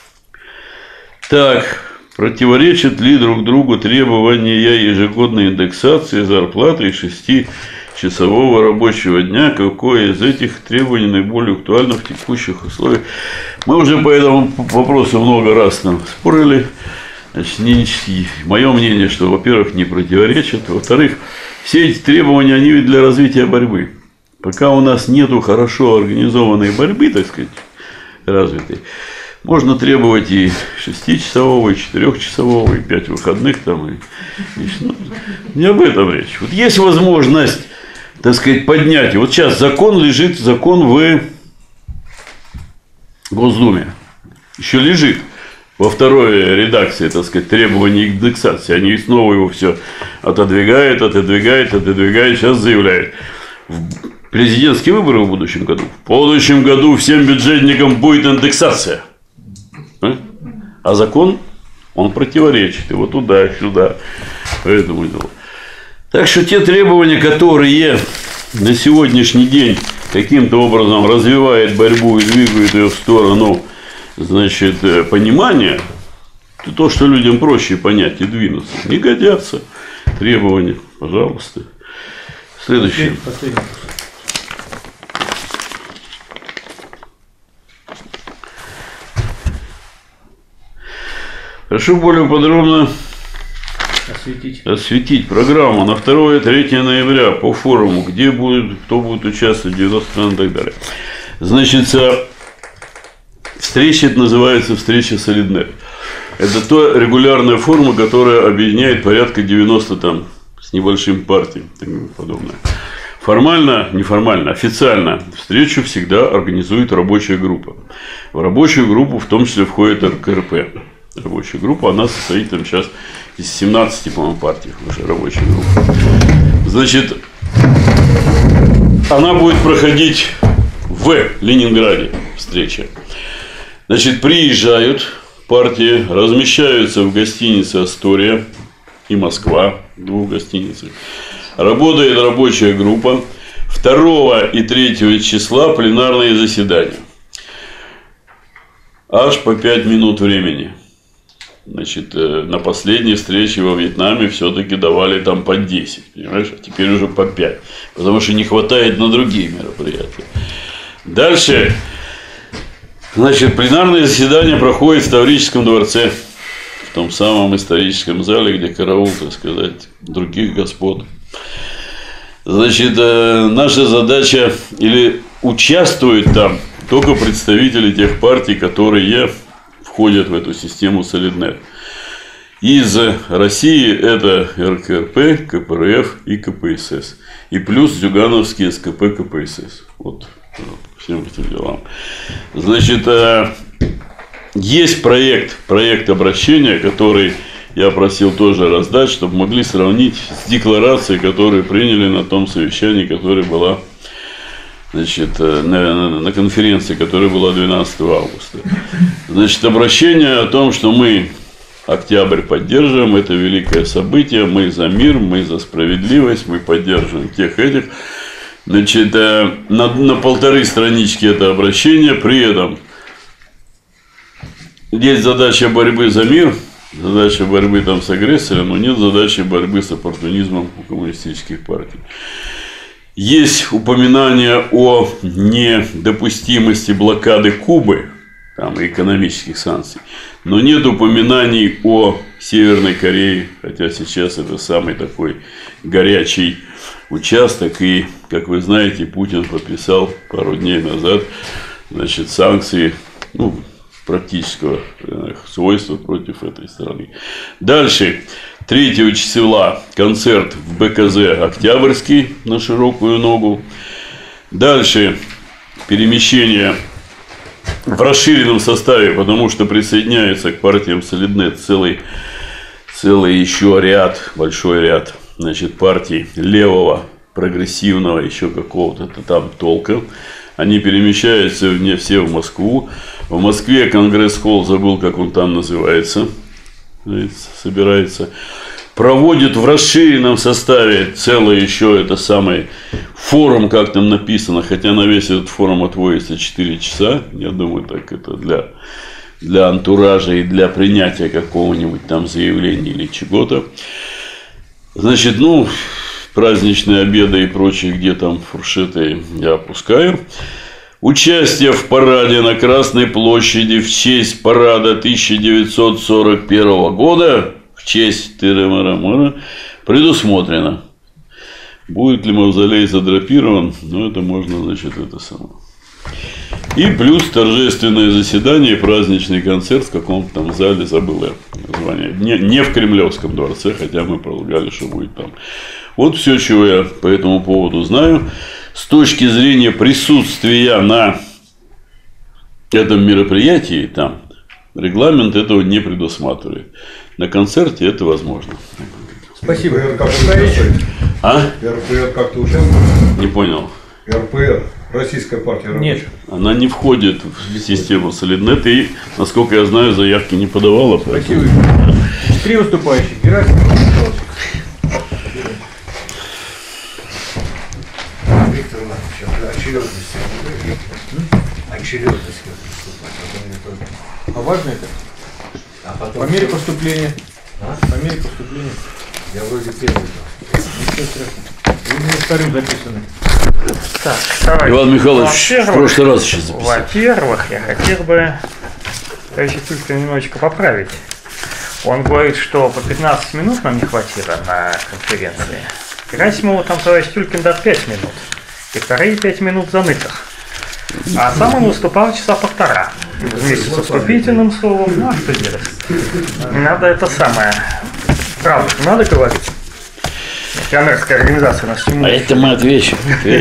S2: Так, противоречат ли друг другу требования ежегодной индексации зарплаты и 6-часового рабочего дня? Какое из этих требований наиболее актуально в текущих условиях? Мы уже по этому вопросу много раз там спорили. Значит, мое мнение, что, во-первых, не противоречат, во-вторых, все эти требования, они ведь для развития борьбы. Пока у нас нету хорошо организованной борьбы, так сказать, развитой, можно требовать и 6-часового, и 4-часового, и 5 выходных там, ну, не об этом речь. Вот есть возможность, так сказать, поднять. Вот сейчас закон в Госдуме. Еще лежит во второй редакции, так сказать, требования индексации. Они снова его все отодвигают. Сейчас заявляют. Президентские выборы в будущем году. В будущем году всем бюджетникам будет индексация. А закон, он противоречит. Его туда, сюда. Поэтому дело. Так что те требования, которые на сегодняшний день каким-то образом развивают борьбу и двигают ее в сторону, значит, понимания, то, что людям проще понять и двинуться, не годятся требования. Пожалуйста. Следующее. Прошу более подробно осветить программу на 2-3 ноября по форуму, где будет, кто будет участвовать, 90 стран и так далее. Значит, встреча, это называется встреча Солиднет. Это та регулярная форма, которая объединяет порядка 90 там с небольшим партий и тому подобное. Формально, неформально, официально встречу всегда организует рабочая группа. В рабочую группу в том числе входит РКРП. Рабочая группа, она состоит там сейчас из 17, по-моему, партий, уже рабочая группа. Значит, она будет проходить в Ленинграде, встреча. Значит, приезжают партии, размещаются в гостинице «Астория» и «Москва», 2 гостиницах. Работает рабочая группа. 2 и 3 числа пленарные заседания. Аж по 5 минут времени. Значит, на последней встрече во Вьетнаме все-таки давали там по 10, понимаешь? А теперь уже по 5. Потому что не хватает на другие мероприятия. Дальше, значит, пленарное заседание проходит в Таврическом дворце. В том самом историческом зале, где караул, так сказать, других господ. Значит, наша задача, или участвуют там только представители тех партий, которые входят в эту систему Солиднет. Из России это РКРП, КПРФ и КПСС. И плюс зюгановские СКП КПСС. Вот всем этим делам. Значит, есть проект обращения, который я просил тоже раздать, чтобы могли сравнить с декларацией, которую приняли на том совещании, которое была, значит, на конференции, которая была 12 августа. Значит, обращение о том, что мы октябрь поддерживаем, это великое событие, мы за мир, мы за справедливость, мы поддерживаем тех этих. Значит, на 1,5 странички это обращение, при этом есть задача борьбы за мир, задача борьбы там с агрессором, но нет задачи борьбы с оппортунизмом у коммунистических партий. есть упоминание о недопустимости блокады Кубы, там, и экономических санкций, но нет упоминаний о Северной Корее, хотя сейчас это самый такой горячий участок, и, как вы знаете, Путин подписал пару дней назад, значит, санкции, ну, практического свойства против этой страны. Дальше, 3 числа концерт в БКЗ «Октябрьский» на широкую ногу. Дальше перемещение в расширенном составе, потому что присоединяется к партиям Солиднет целый еще ряд, большой ряд, значит, партий левого, прогрессивного, еще какого-то там толка. Они перемещаются все в Москву. В Москве Конгресс-холл, забыл, как он там называется, собирается. Проводит в расширенном составе целый еще это самый форум, как там написано, хотя на весь этот форум отводится 4 часа. Я думаю, так это для антуража и для принятия какого-нибудь там заявления или чего-то. Значит, ну, праздничные обеды и прочие, где там фуршеты, я опускаю. Участие в параде на Красной площади в честь парада 1941 года, в честь Тыры-Мара-Мара, предусмотрено. Будет ли мавзолей задрапирован, ну, это можно, значит, это самое. И плюс торжественное заседание, праздничный концерт в каком-то там зале, забыл я название. Не в Кремлевском дворце, хотя мы полагали, что будет там. Вот все, чего я по этому поводу знаю. С точки зрения присутствия на этом мероприятии, там, регламент этого не предусматривает. На концерте это возможно.
S1: Спасибо.
S3: РПР как-то участвует?
S2: А?
S3: РПР как-то участвует?
S2: Не понял.
S3: РПР, Российская партия рабочих.
S1: Нет.
S2: Она не входит в систему Солиднет и, насколько я знаю, заявки не подавала.
S1: Спасибо. 3 выступающих. Герасимов Михайлович.
S3: Виктор Иванович, очередность как выступать.
S1: А важно это?
S3: А потом...
S1: По мере поступления.
S3: А?
S1: По мере поступления.
S3: Я вроде первый.
S1: Ничего страшного. Вы мне вторым записаны.
S4: Так, товарищ,
S2: Иван Михайлович в прошлый раз сейчас записал.
S4: во-первых, я хотел бы товарища Тюлькина немножечко поправить. Он говорит, что по 15 минут нам не хватило на конференции. Герасимову там товарищ Тюлькин дал 5 минут. И вторые 5 минут занятых. А сам он выступал часа 1,5. Вместе со вступительным словом. Ну, а что делать? Надо это самое. Правду надо говорить. Пионерская организация нас
S2: А это мы ответим.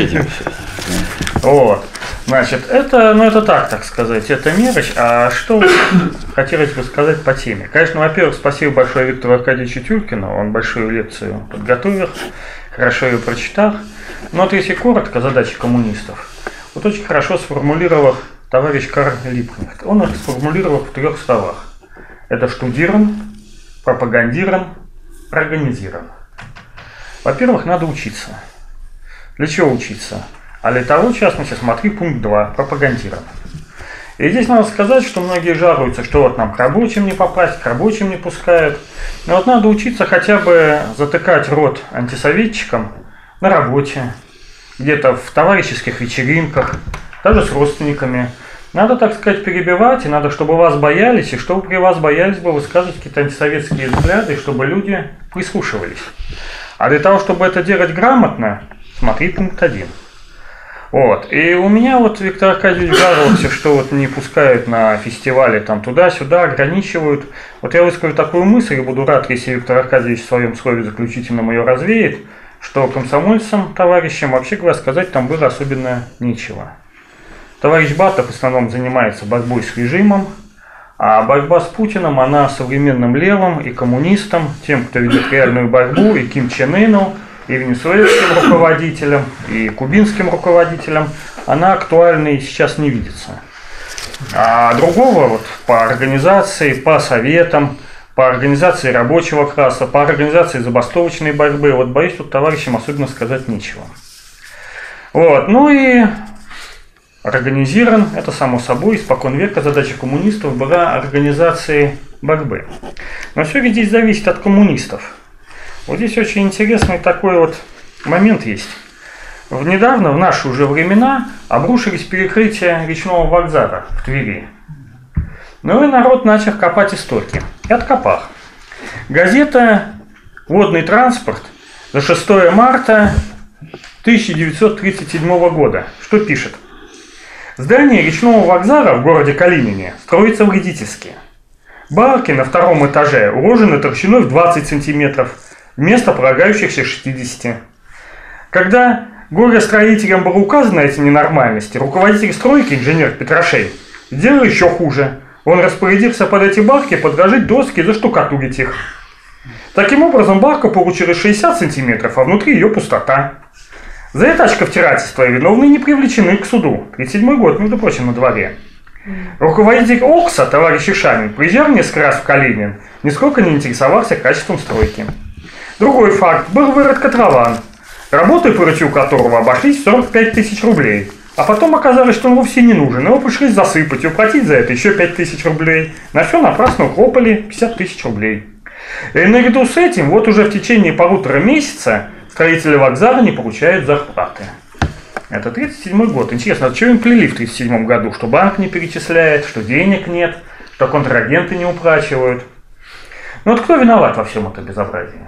S4: Вот. Значит, это, ну это так сказать, это мелочь. А что хотелось бы сказать по теме? Конечно, во-первых, спасибо большое Виктору Аркадьевичу Тюлькину. Он большую лекцию подготовил, хорошо ее прочитал. Но вот если коротко, задачи коммунистов, вот очень хорошо сформулировал товарищ Карл Липкнехт. Он их сформулировал в 3 словах. Это штудирован, пропагандирован, организирован. Во-первых, надо учиться. Для чего учиться? А для того, в частности, смотри пункт 2, пропагандирован. И здесь надо сказать, что многие жалуются, что вот нам к рабочим не попасть, к рабочим не пускают. Но вот надо учиться хотя бы затыкать рот антисоветчикам на работе, где-то в товарищеских вечеринках, даже с родственниками. Надо, так сказать, перебивать, и надо, чтобы вас боялись, и чтобы при вас боялись бы высказывать какие-то антисоветские взгляды, чтобы люди прислушивались. А для того, чтобы это делать грамотно, смотри пункт 1. Вот. И у меня вот Виктор Аркадьевич жаловался, что вот не пускают на фестивале там туда-сюда, ограничивают. Вот я выскажу такую мысль, и буду рад, если Виктор Аркадьевич в своем слове заключительном ее развеет, что комсомольцам, товарищам, вообще говоря, сказать там было особенно нечего. Товарищ Батов в основном занимается борьбой с режимом, а борьба с Путиным, она современным левым и коммунистам, тем, кто ведет реальную борьбу, и Ким Чен Ыну, и венесуэльским руководителям, и кубинским руководителям, она актуальной сейчас не видится. А другого вот по организации, по советам, по организации рабочего класса, по организации забастовочной борьбы, вот боюсь, тут товарищам особенно сказать нечего. Вот, ну и организирован, это само собой, испокон века задача коммунистов была организации борьбы. Но все здесь зависит от коммунистов. Вот здесь очень интересный такой вот момент есть. недавно, в наши уже времена, обрушились перекрытия речного вокзала в Твери. Ну и народ начал копать истоки. И откопал. Газета «Водный транспорт» за 6 марта 1937 года. Что пишет? Здание речного вокзала в городе Калинине строится вредительски. Балки на втором этаже уложены толщиной в 20 сантиметров, вместо полагающихся 60. Когда горе-строителям было указано эти ненормальности, руководитель стройки, инженер Петрошей, сделал еще хуже. Он распорядился под эти балки подложить доски и заштукатурить их. Таким образом, балка получилась 60 сантиметров, а внутри ее пустота. За это очковтирательство виновные не привлечены к суду. 37-й год, между прочим, на дворе. Руководитель ОКСа, товарищ Ишанин, приезжал несколько раз в Калинин, нисколько не интересовался качеством стройки. Другой факт. Был вырыт котлован, работы по рытью которого обошлись в 45 тысяч рублей. А потом оказалось, что он вовсе не нужен. Его пришлось засыпать и уплатить за это еще 5 тысяч рублей. На все напрасно ухлопали 50 тысяч рублей. И наряду с этим, вот уже в течение 1,5 месяца строители вокзала не получают зарплаты. Это 37-й год. Интересно, а что им плели в 37-м году? Что банк не перечисляет, что денег нет, что контрагенты не уплачивают. Ну вот кто виноват во всем этом безобразии?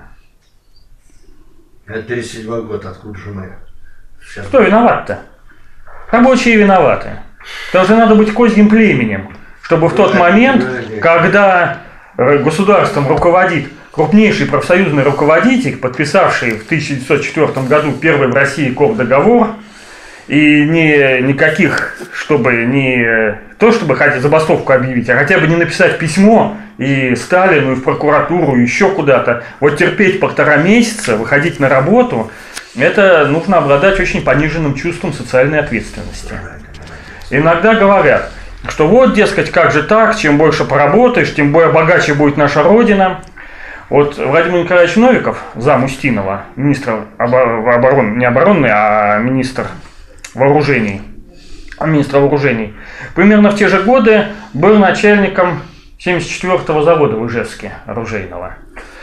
S3: Это 37-й год, откуда же мы? Сейчас...
S4: Кто виноват-то? Рабочие виноваты. Потому что надо быть козьим племенем, чтобы в тот момент, когда государством руководит крупнейший профсоюзный руководитель, подписавший в 1904 году первый в России кордоговор, и никаких, чтобы не то, чтобы хотя забастовку объявить, а хотя бы не написать письмо и Сталину, и в прокуратуру, и еще куда-то. Вот терпеть 1,5 месяца, выходить на работу, это нужно обладать очень пониженным чувством социальной ответственности. Иногда говорят, что вот, дескать, как же так, чем больше поработаешь, тем более богаче будет наша Родина. Вот Владимир Николаевич Новиков, зам Устинова, министр обороны, не обороны, а министр вооружений, примерно в те же годы был начальником 74-го завода в Ижевске, оружейного.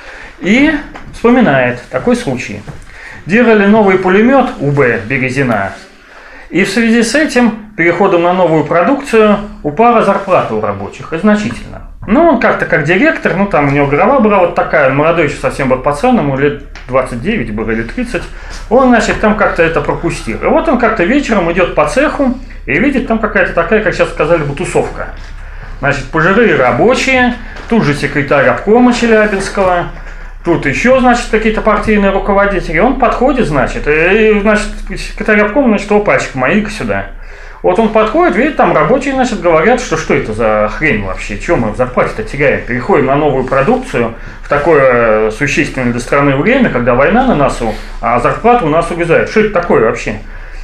S4: И вспоминает такой случай. Делали новый пулемет УБ «Березина», и в связи с этим, переходом на новую продукцию, упала зарплата у рабочих, и значительно. Ну, он как-то как директор, ну, там у него голова была вот такая, он молодой еще совсем был пацан, ему лет 29 было или 30, он, значит, там как-то это пропустил. И вот он как-то вечером идет по цеху и видит там какая-то такая, как сейчас сказали бы, тусовка. Значит, пожилые рабочие, тут же секретарь обкома Челябинского, тут еще, значит, какие-то партийные руководители. Он подходит, значит, и, значит, секретарь обкома, значит, о, пальчик, мои-ка сюда. Вот он подходит, видит, там рабочие, значит, говорят, что это за хрень вообще, чего мы в зарплате-то теряем, переходим на новую продукцию в такое существенное для страны время, когда война на носу, а зарплата у нас урезает. Что это такое вообще?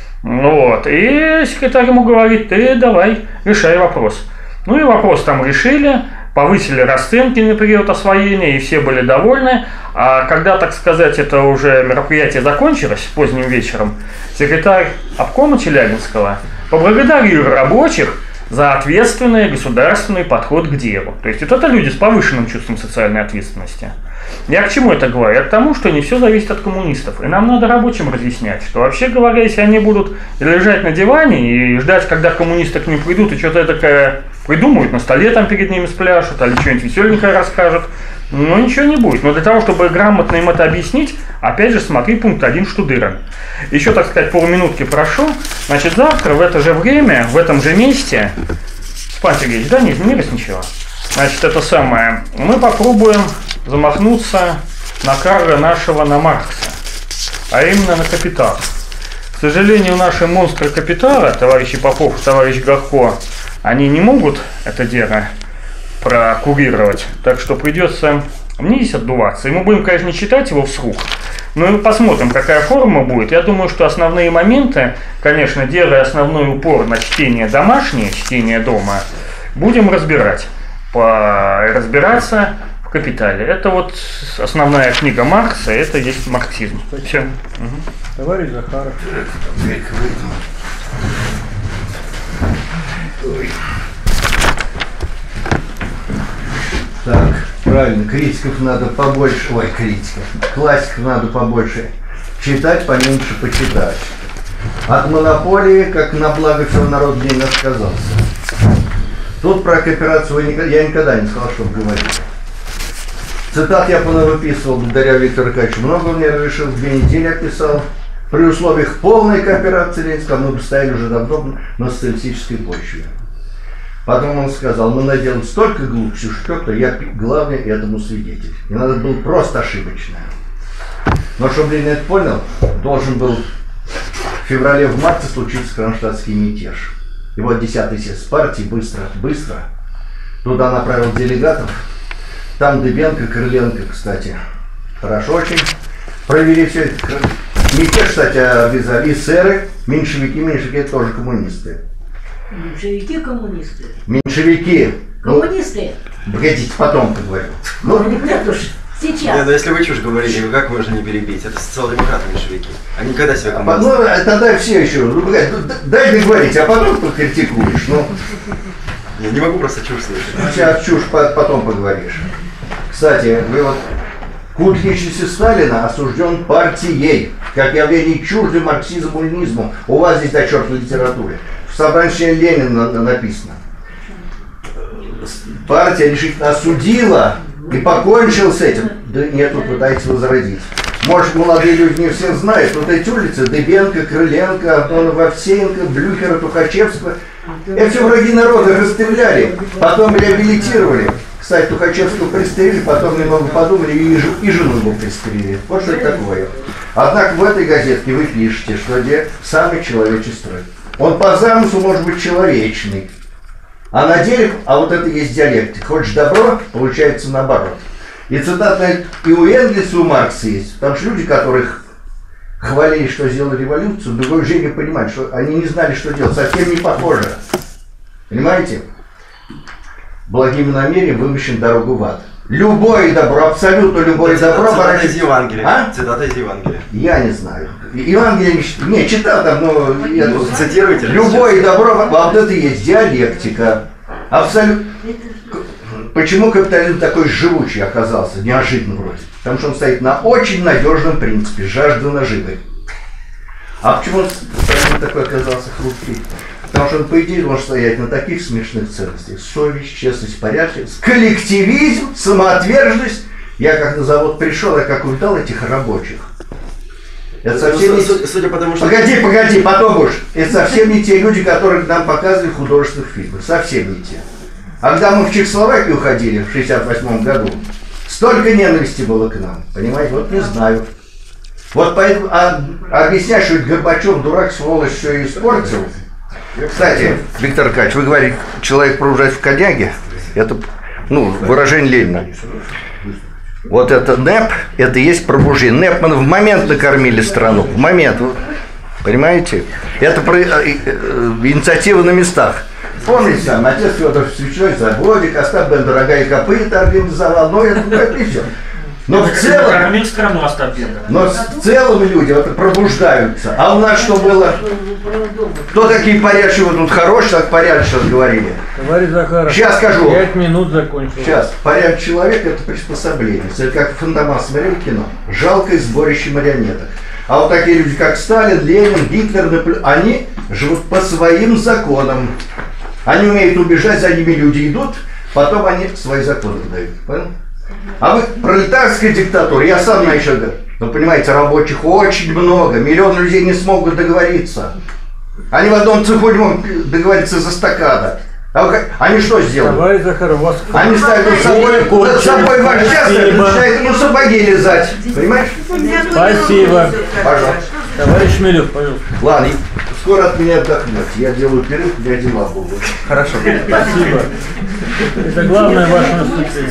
S4: Вот, и секретарь ему говорит, ты давай, решай вопрос. Ну и вопрос там решили, повысили расценки на период освоения, и все были довольны. А когда, так сказать, это уже мероприятие закончилось поздним вечером, секретарь обкома Челябинского поблагодарил рабочих за ответственный государственный подход к делу. То есть это люди с повышенным чувством социальной ответственности. Я к чему это говорю? Я к тому, что не все зависит от коммунистов. И нам надо рабочим разъяснять, что вообще говоря, если они будут лежать на диване и ждать, когда коммунисты к ним придут и что-то такое придумают, на столе там перед ними спляшут, или что-нибудь веселенькое расскажут, ну ничего не будет. Но для того, чтобы грамотно им это объяснить, опять же смотри пункт 1 Штудырин. Еще, так сказать, полминутки прошу. Значит, завтра в это же время, в этом же месте, Спас Сергеевич, да, не изменилось ничего? Значит, это самое, мы попробуем замахнуться на Карла нашего, на Маркса, а именно на «Капитал». К сожалению, наши монстры «Капитала», товарищи Попов, товарищ Горко, они не могут это дело прокурировать, так что придется вниз отдуваться. И мы будем, конечно, не читать его вслух, но и посмотрим, какая форма будет. Я думаю, что основные моменты, конечно, делая основной упор на чтение домашнее, чтение дома, будем разбираться в «Капитале». Это вот основная книга Маркса, это есть марксизм. Все. Угу.
S1: Товарищ Захаров.
S3: Так, правильно, критиков надо побольше, классиков надо побольше читать, поменьше почитать. от монополии, как на благо всего народа, не отказался. Тут про кооперацию я никогда не сказал, чтобы говорить. Цитат я понавыписывал благодаря Виктору Аркадьевичу. Много мне разрешил, 2 недели описал. При условиях полной кооперации Ленинского мы бы стояли уже давно на социалистической почве. Потом он сказал, мы наделали столько глупостей, что я главный этому свидетель. И надо было просто ошибочное. Но чтобы Ленин это понял, должен был в феврале, в марте случиться кронштадтский мятеж. И вот 10-й съезд партии быстро туда направил делегатов. Там Дыбенко, Крыленко, кстати, хорошо очень провели все это. Мятеж, кстати, обвязали эсеры, меньшевики тоже коммунисты.
S5: Меньшевики коммунисты.
S3: Меньшевики.
S5: Коммунисты.
S3: Погодите, потом поговорю.
S5: Нет уж, сейчас.
S6: Нет, но если вы чушь говорите, как можно не перебить? Это социал-демократы меньшевики. Они когда себя коммунисты?
S3: Ну, тогда все еще. Дай договорить, а потом покритикуешь. Ну,
S6: я не могу просто чушь слышать.
S3: сейчас чушь потом поговоришь. Кстати, вы вот культ личности Сталина осужден партией, как явление чуждо марксизму-ленинизму. У вас здесь дочерк в литературе. В собрании Ленина написано. Партия решительно осудила и покончила с этим. Да нет, вы пытаетесь возродить. Может, молодые люди не все знают, вот эти улицы, Дыбенко, Крыленко, Антонова, Овсеенко, Блюхера, Тухачевского, это все враги народа расстреляли, потом реабилитировали. Кстати, Тухачевского пристрелили, потом немного подумали и жену его пристрелили. Вот что это такое. Однако в этой газетке вы пишете, что где самый человеческий строй. Он по замыслу может быть человечный. А на деле, вот это есть диалектика. Хочешь добро, получается наоборот. И цитата и у Энгельса, и у Маркса есть. Потому что люди, которых хвалили, что сделали революцию, другой же не понимают, что они не знали, что делать. Совсем не похоже. Понимаете? Благими намерением вымощен дорогу в ад. Любое добро, абсолютно любое добро.
S6: Цитата из Евангелия.
S3: А?
S6: Цитата из Евангелия.
S3: Я не знаю. Евангелие не читал там, но...
S6: Цитируйте.
S3: Любое добро, вот это и есть диалектика. Абсолютно. Почему капитализм такой живучий оказался, неожиданно вроде? Потому что он стоит на очень надежном принципе, жажда наживы. А почему он такой оказался хрупкий? Потому что он, по идее, может стоять на таких смешных ценностях. Совесть, честность, порядочность, коллективизм, самоотверженность. Я как на завод пришел, я как увидал этих рабочих. Это совсем не...
S6: Судя по тому, что...
S3: Погоди, потом уж. Это совсем не те люди, которых нам показывали в художественных фильмах. Совсем не те. А когда мы в Чехословакию ходили в 1968 году, столько ненависти было к нам. Понимаете? Вот не знаю. Вот поэтому объяснять, что Горбачев дурак, сволочь, все испортил. Кстати, Виктор Аркадьевич, вы говорите, человек пробуждает в коньяке, это выражение Ленина. Вот это НЭП, это и есть пробуждение. НЭП мы в момент накормили страну, в момент, понимаете? Это инициатива на местах. Помните, там, отец Федор Свечной, заводик, Остап Бен дорогая копыта организовал, но это не все. Но в целом, в целом люди вот пробуждаются. А у нас что было? Кто такие порядочные? Тут хорошие, так порядочно говорили.
S1: Товарищ Захаров,
S3: сейчас скажу.
S1: 5 минут закончил.
S3: Сейчас. Порядок человека – это приспособление. Это как Фантомас смотрели кино. Жалкое сборище марионеток. А вот такие люди, как Сталин, Ленин, Гитлер, они живут по своим законам. Они умеют убежать, за ними люди идут, потом они свои законы выдают. Понял? А вы пролетарская диктатура, я сам еще говорю. Вы понимаете, рабочих очень много, миллион людей не смогут договориться. Они в одном цеху не могут договориться за стакана. Они что сделали?
S1: Товарищ Захаров, вас...
S3: Они ставят над собой вождя, начинают ему сапоги лизать. Понимаешь?
S1: Спасибо.
S3: Пожалуйста.
S1: Товарищ Шмелев, пожалуйста.
S3: Ладно, скоро от меня отдохнете. Я делаю перерыв, у меня дела будут.
S6: Хорошо.
S1: Спасибо. Это главное ваше выступление.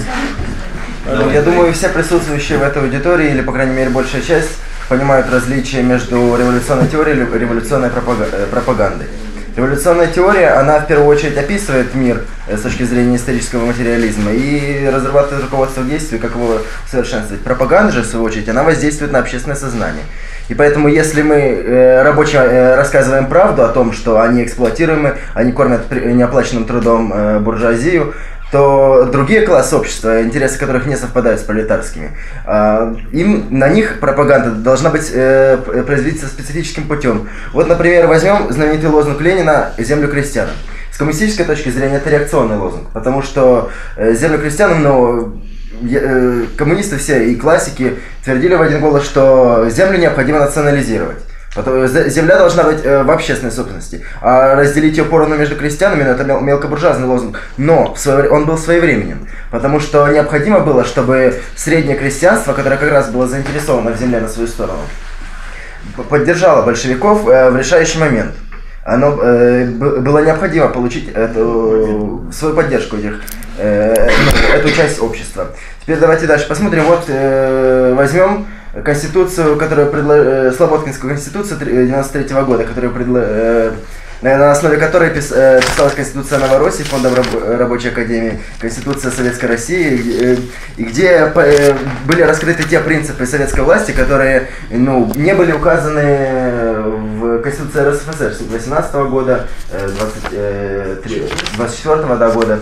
S6: Я думаю, все присутствующие в этой аудитории, или, по крайней мере, большая часть, понимают различия между революционной теорией и революционной пропагандой. Революционная теория, она в первую очередь описывает мир с точки зрения исторического материализма и разрабатывает руководство к действию, как его усовершенствовать. Пропаганда же, в свою очередь, она воздействует на общественное сознание. И поэтому, если мы рабочим рассказываем правду о том, что они эксплуатируемы, они кормят неоплаченным трудом буржуазию, то другие классы общества, интересы которых не совпадают с пролетарскими, на них пропаганда должна быть произведена специфическим путем. Вот, например, возьмем знаменитый лозунг Ленина «Землю крестьянам». С коммунистической точки зрения это реакционный лозунг, потому что землю крестьянам, коммунисты все и классики твердили в один голос, что землю необходимо национализировать. Земля должна быть в общественной собственности, а разделить ее поровну между крестьянами, это мелкобуржуазный лозунг, но он был своевременен, потому что необходимо было, чтобы среднее крестьянство, которое как раз было заинтересовано в земле на свою сторону, поддержало большевиков в решающий момент. Оно было необходимо получить свою поддержку эту часть общества. Теперь давайте дальше посмотрим. Вот возьмем Конституцию, Слободкинскую конституцию 93 года, на основе которой писалась Конституция Новороссии, Фондом Рабочей Академии, Конституция Советской России, и где были раскрыты те принципы советской власти, которые не были указаны в Конституции РСФСР 18 года, 24 года.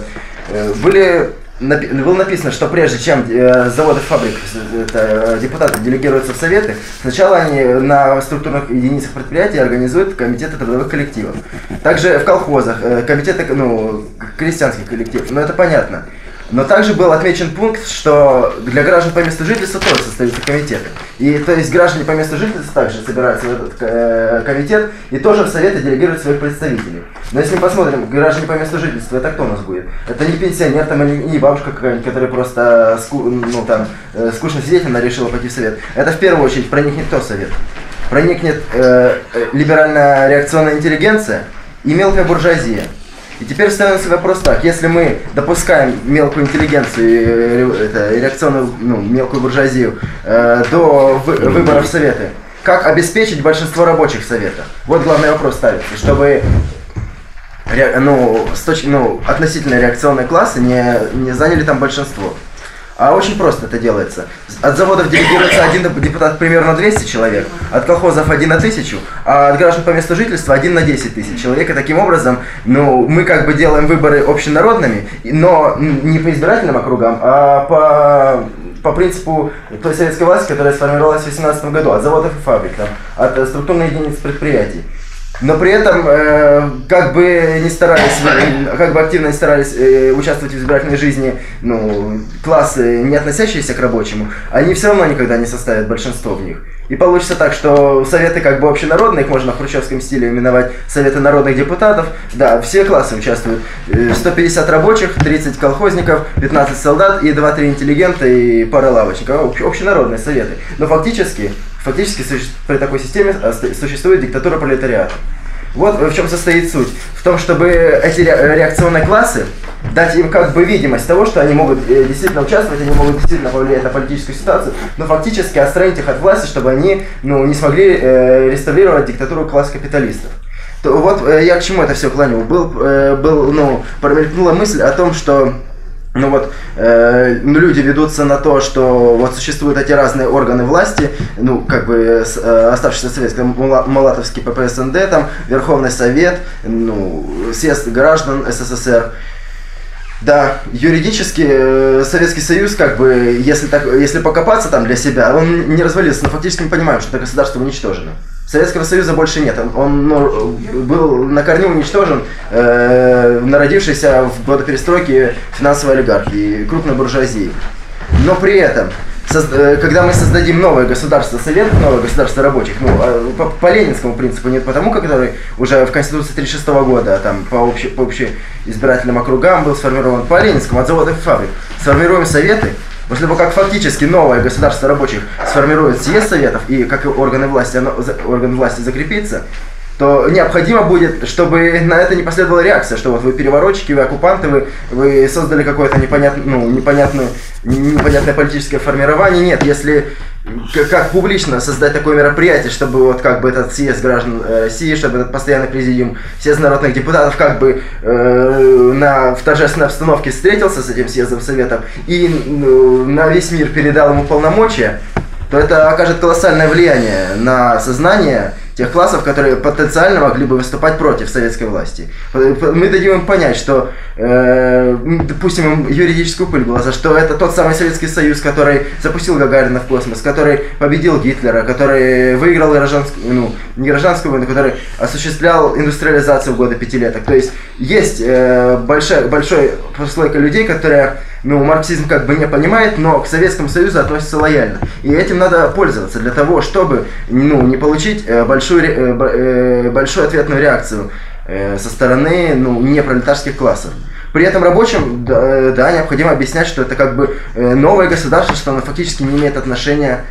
S6: Было написано, что прежде чем с заводов, фабрик депутаты делегируются в советы, сначала они на структурных единицах предприятий организуют комитеты трудовых коллективов. Также в колхозах комитеты, крестьянских коллективов, это понятно. Но также был отмечен пункт, что для граждан по месту жительства тоже создаются комитеты. И то есть граждане по месту жительства также собираются в этот комитет и тоже в советы делегируют своих представителей. Но если мы посмотрим, граждане по месту жительства, это кто у нас будет? Это не пенсионер или не бабушка какая-нибудь, которая просто скучно сидеть, она решила пойти в совет. Это в первую очередь проникнет кто в совет? Проникнет либеральная реакционная интеллигенция и мелкая буржуазия. И теперь становится вопрос так: если мы допускаем мелкую интеллигенцию, реакционную, мелкую буржуазию до выборов в Советы, как обеспечить большинство рабочих в Советах? Вот главный вопрос ставится, чтобы относительно реакционные классы не заняли там большинство. А очень просто это делается. От заводов делегируется один депутат примерно 200 человек, от колхозов 1 на 1000, а от граждан по месту жительства 1 на 10 тысяч человек. И таким образом, мы как бы делаем выборы общенародными, но не по избирательным округам, а по принципу той советской власти, которая сформировалась в 18 году, от заводов и фабрик, от структурных единиц предприятий. Но при этом, как бы активно не старались участвовать в избирательной жизни, классы, не относящиеся к рабочему, они все равно никогда не составят большинство в них. И получится так, что советы как бы общенародные, их можно в хрущевском стиле именовать советы народных депутатов. Да, все классы участвуют. 150 рабочих, 30 колхозников, 15 солдат и 2-3 интеллигента и пара лавочников. Общенародные советы. Но фактически при такой системе существует диктатура пролетариата. Вот в чем состоит суть. В том, чтобы эти реакционные классы дать им как бы видимость того, что они могут действительно участвовать, они могут действительно повлиять на политическую ситуацию, но фактически отстранить их от власти, чтобы они не смогли реставрировать диктатуру класса капиталистов. То вот я к чему это все клоню. Промелькнула мысль о том, что люди ведутся на то, что вот существуют эти разные органы власти, оставшиеся советские, Молатовский ППСНД, Верховный Совет, съезд граждан СССР. Да, юридически Советский Союз, если покопаться для себя, он не развалился, но фактически мы понимаем, что это государство уничтожено. Советского Союза больше нет, он был на корню уничтожен народившейся в годы перестройки финансовой олигархии, крупной буржуазии. Но при этом, когда мы создадим новое государство советов, новое государство рабочих, по ленинскому принципу, не по тому, который уже в Конституции 1936 года по общеизбирательным округам был сформирован, по ленинскому, от заводов и фабрик, сформируем советы. После того, как фактически новое государство рабочих сформирует съезд советов и как органы власти закрепится, то необходимо будет, чтобы на это не последовала реакция, что вот вы переворотчики, вы оккупанты, вы создали какое-то непонятное политическое формирование. Нет, если как публично создать такое мероприятие, чтобы этот съезд граждан России, чтобы этот постоянный президиум, съезд народных депутатов в торжественной обстановке встретился с этим съездом советов и на весь мир передал ему полномочия, то это окажет колоссальное влияние на сознание тех классов, которые потенциально могли бы выступать против советской власти. Мы дадим им понять, что, допустим, им юридическую пыль в глаза, что это тот самый Советский Союз, который запустил Гагарина в космос, который победил Гитлера, который выиграл не гражданскую войну, который осуществлял индустриализацию в годы пятилеток. То есть большой прослойка людей, которые марксизм как бы не понимает, но к Советскому Союзу относится лояльно. И этим надо пользоваться для того, чтобы не получить большую ответную реакцию со стороны непролетарских классов. При этом рабочим, да, необходимо объяснять, что это как бы новое государство, что оно фактически не имеет отношения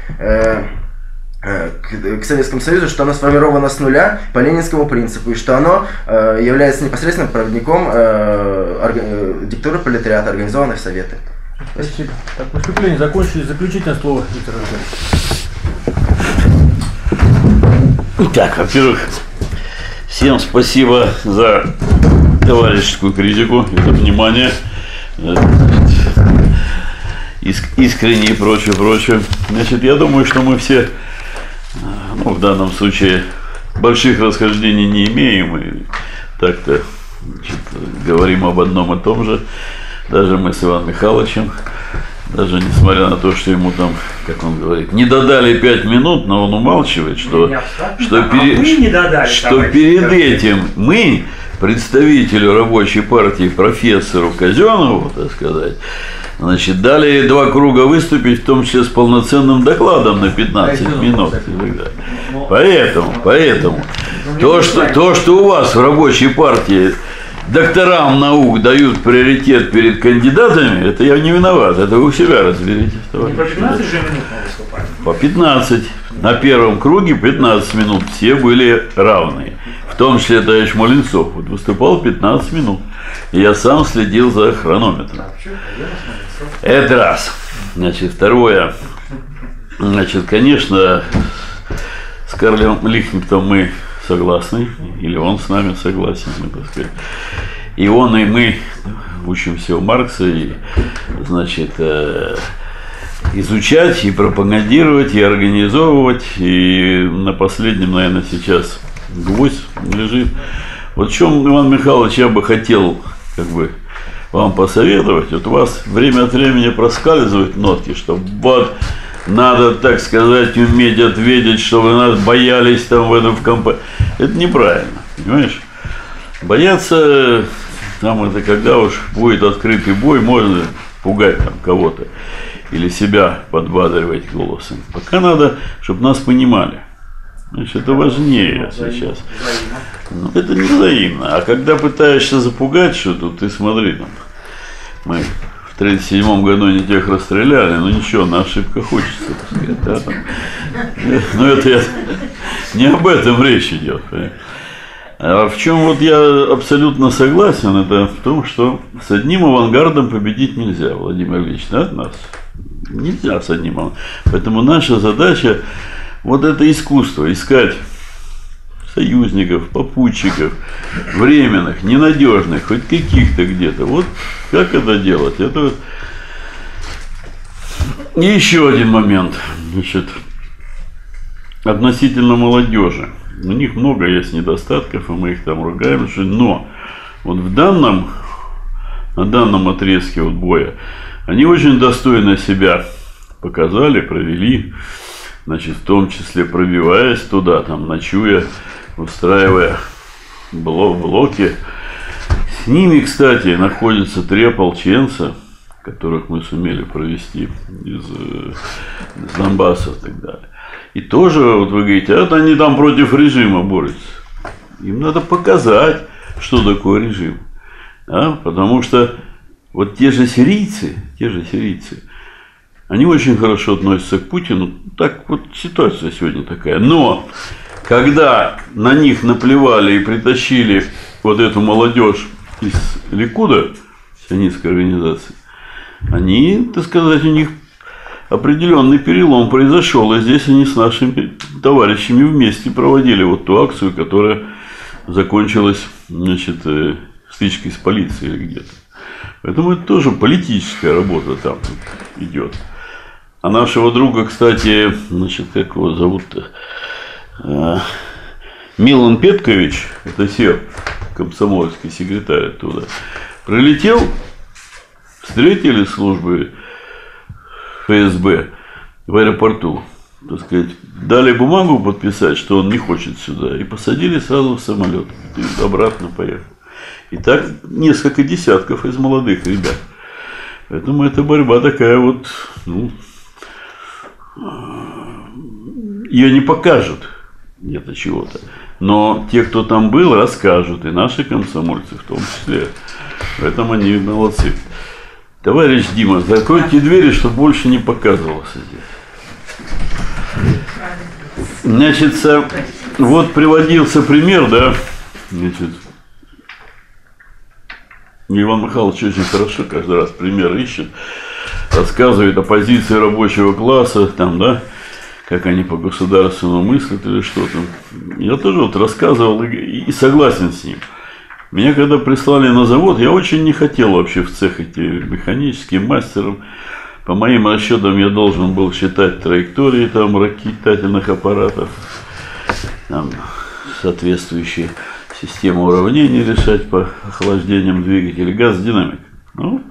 S6: к Советскому Союзу, что оно сформировано с нуля по ленинскому принципу, и что оно является непосредственным проводником диктатуры пролетариата, организованной в Советы.
S1: Спасибо. Так, выступление закончили. Заключительное слово, Виктор Александрович.
S2: Так, во-первых, всем спасибо за товарищескую критику и за внимание. Искренне и прочее. Значит, я думаю, что мы все, в данном случае, больших расхождений не имеем. И так-то говорим об одном и том же. Даже мы с Иваном Михайловичем, даже несмотря на то, что ему там, как он говорит, не додали 5 минут, но он умалчивает, что перед этим мы, представителю рабочей партии, профессору Казенову, так сказать, значит, дали 2 круга выступить, в том числе с полноценным докладом на 15 минут. Поэтому то, что у вас в рабочей партии докторам наук дают приоритет перед кандидатами, это я не виноват, это вы у себя разберитесь.
S4: Не по 15 же минут мы выступали?
S2: По 15. На первом круге 15 минут все были равные. В том числе товарищ Маленцов выступал 15 минут. И я сам следил за хронометром. Это раз. Значит, второе. Значит, конечно, с Карлом Лихтнихтом мы согласны, или он с нами согласен, так сказать. И он, и мы учимся у Маркса, и, значит, изучать, и пропагандировать, и организовывать. И на последнем, наверное, сейчас гвоздь лежит. Вот в чем, Иван Михайлович, я бы хотел вам посоветовать. Вот у вас время от времени проскальзывают нотки, что вот надо, так сказать, уметь ответить, чтобы нас боялись там в компании. Это неправильно, понимаешь? Бояться, там это когда уж будет открытый бой, можно пугать там кого-то или себя подбадривать голосом. Пока надо, чтобы нас понимали. Значит, это важнее сейчас. Это не взаимно. А когда пытаешься запугать что-то, ты смотри, там, мы в 1937 году не тех расстреляли, но ничего, на ошибках хочется, так сказать, да, там. Но это не об этом речь идет. А в чем вот я абсолютно согласен, это в том, что с одним авангардом победить нельзя, Владимир Ильич, да, нас? Нельзя с одним авангардом. Поэтому наша задача вот это искусство, искать союзников, попутчиков, временных, ненадежных, хоть каких-то где-то. Вот как это делать? Это вот. И еще один момент, значит, относительно молодежи. У них много есть недостатков, и мы их там ругаем, но вот на данном отрезке вот боя они очень достойно себя показали, провели, значит, в том числе пробиваясь туда, там, ночуя, устраивая блоки. С ними, кстати, находятся 3 ополченца, которых мы сумели провести из Донбасса и так далее. И тоже, вот вы говорите, это они там против режима борются. Им надо показать, что такое режим. Да? Потому что вот те же сирийцы, они очень хорошо относятся к Путину. Так вот ситуация сегодня такая. Но когда на них наплевали и притащили вот эту молодежь из Ликуда, сионистской организации, они, так сказать, у них определенный перелом произошел. И здесь они с нашими товарищами вместе проводили вот ту акцию, которая закончилась, значит, стычкой с полицией или где-то. Поэтому это тоже политическая работа там идет. А нашего друга, кстати, значит, как его зовут-то? Милан Петкович, это серб, комсомольский секретарь оттуда, прилетел, встретили службы ФСБ в аэропорту, так сказать, дали бумагу подписать, что он не хочет сюда, и посадили сразу в самолет, и обратно поехал. И так несколько десятков из молодых ребят. Поэтому эта борьба такая вот, ну, ее не покажут где-то чего-то. Но те, кто там был, расскажут, и наши комсомольцы в том числе. Поэтому они молодцы. Товарищ Дима, закройте двери, чтобы больше не показывался здесь. Значит, вот приводился пример, да, значит, Иван Михайлович очень хорошо каждый раз пример ищет, рассказывает о позиции рабочего класса, там, да, как они по государственному мыслят или что-то. Я тоже вот рассказывал и согласен с ним. Меня когда прислали на завод, я очень не хотел вообще в цех идти механическим мастером. По моим расчетам я должен был считать траектории там ракетательных аппаратов, там, соответствующие системы уравнений решать по охлаждениям двигателя, газ-динамик. Ну,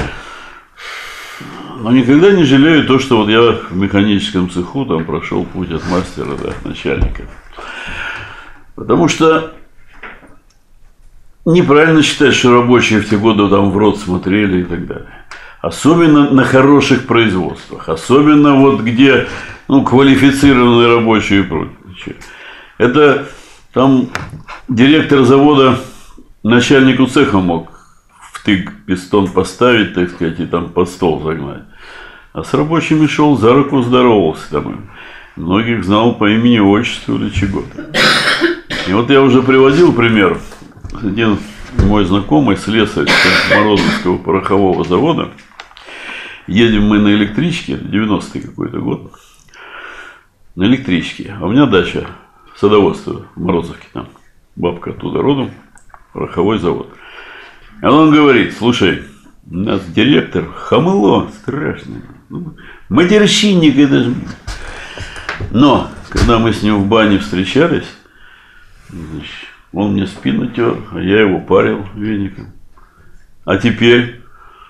S2: но никогда не жалею то, что вот я в механическом цеху там прошел путь от мастера до начальника. Потому что неправильно считать, что рабочие в те годы там в рот смотрели и так далее. Особенно на хороших производствах. Особенно вот где, ну, квалифицированные рабочие и прочее. Это там директор завода начальнику цеха мог втык пистон поставить, так сказать, и там под стол загнать. А с рабочими шел, за руку здоровался там. Многих знал по имени, отчеству или чего-то. И вот я уже приводил пример. Один мой знакомый, слесарь Морозовского порохового завода. Едем мы на электричке, 90-й какой-то год. На электричке. А у меня дача, садоводство в Морозовке там. Бабка оттуда родом, пороховой завод. И он говорит: слушай, у нас директор хамыло страшное, матерщинник это же. Но, когда мы с ним в бане встречались, значит, он мне спину тер, а я его парил веником. А теперь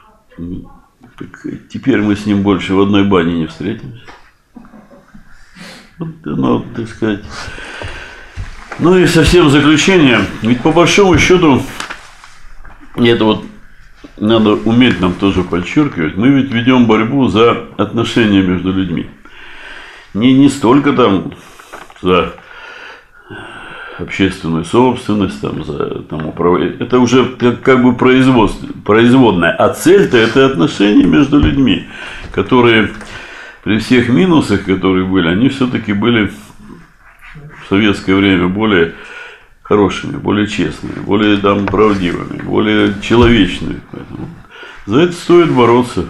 S2: мы с ним больше в одной бане не встретимся. Вот оно, так сказать. Ну и совсем в заключение, ведь по большому счету, и это вот надо уметь нам тоже подчеркивать, мы ведь ведем борьбу за отношения между людьми. Не столько там за общественную собственность, там, за там, управление. Это уже как бы производная. А цель-то это отношения между людьми, которые при всех минусах, которые были, они все-таки были в советское время более хорошими, более честными, более там правдивыми, более человечными. Поэтому за это стоит бороться.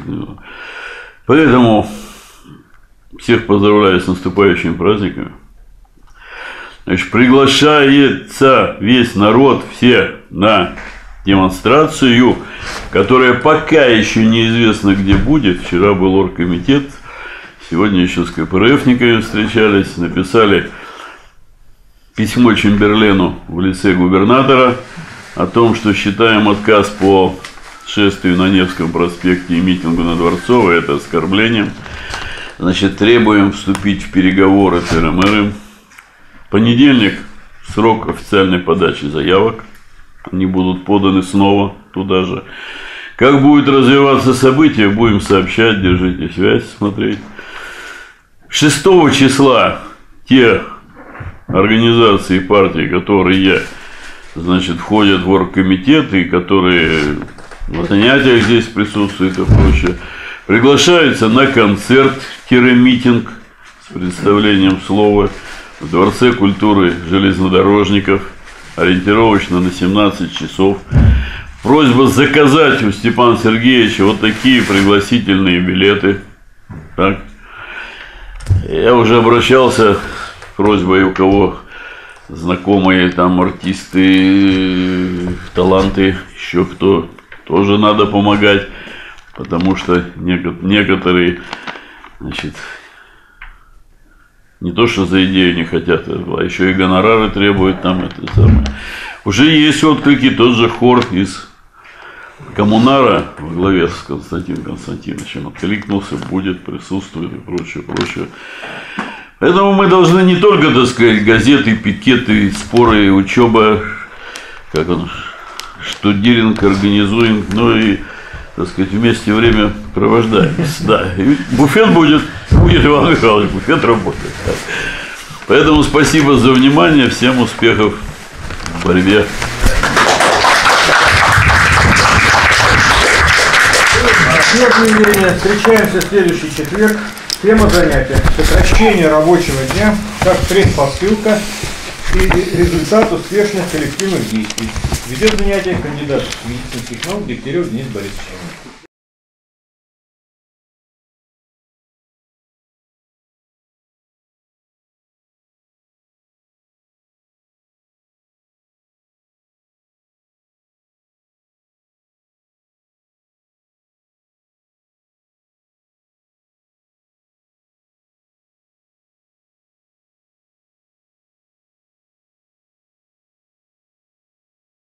S2: Поэтому всех поздравляю с наступающими праздниками. Значит, приглашается весь народ, все на демонстрацию, которая пока еще неизвестно где будет. Вчера был оргкомитет, сегодня еще с КПРФниками встречались, написали письмо Чемберлену в лице губернатора о том, что считаем отказ по шествию на Невском проспекте и митингу на Дворцовой это оскорблением. Значит, требуем вступить в переговоры с РМР. Понедельник срок официальной подачи заявок. Они будут поданы снова туда же. Как будет развиваться событие, будем сообщать, держите связь, смотреть. 6 числа те организации и партии, которые, значит, входят в оргкомитет и которые на занятиях здесь присутствуют и прочее, приглашаются на концерт-митинг с представлением слова в Дворце культуры железнодорожников, ориентировочно на 17 часов. Просьба заказать у Степана Сергеевича вот такие пригласительные билеты. Так. Я уже обращался с просьбой, у кого знакомые там артисты, таланты, еще кто, тоже надо помогать, потому что некоторые, значит, Не то, что за идею не хотят, а еще и гонорары требуют там это самое. Уже есть отклики, тот же хор из Коммунара во главе с Константином Константиновичем откликнулся, будет, присутствует и прочее, прочее. Поэтому мы должны не только, так сказать, газеты, пикеты, споры, учеба, как он, штудиринг организуем, но и, так сказать, вместе время провождаем. Да, и буфет будет Иван Михайлович, буфет работает. Поэтому спасибо за внимание, всем успехов в борьбе.
S1: Тем не менее, встречаемся в следующий четверг. Тема занятия – сокращение рабочего дня как предпосылка и результат успешных коллективных действий. Ведет занятие кандидат медицинских наук Дегтярев Денис Борисович.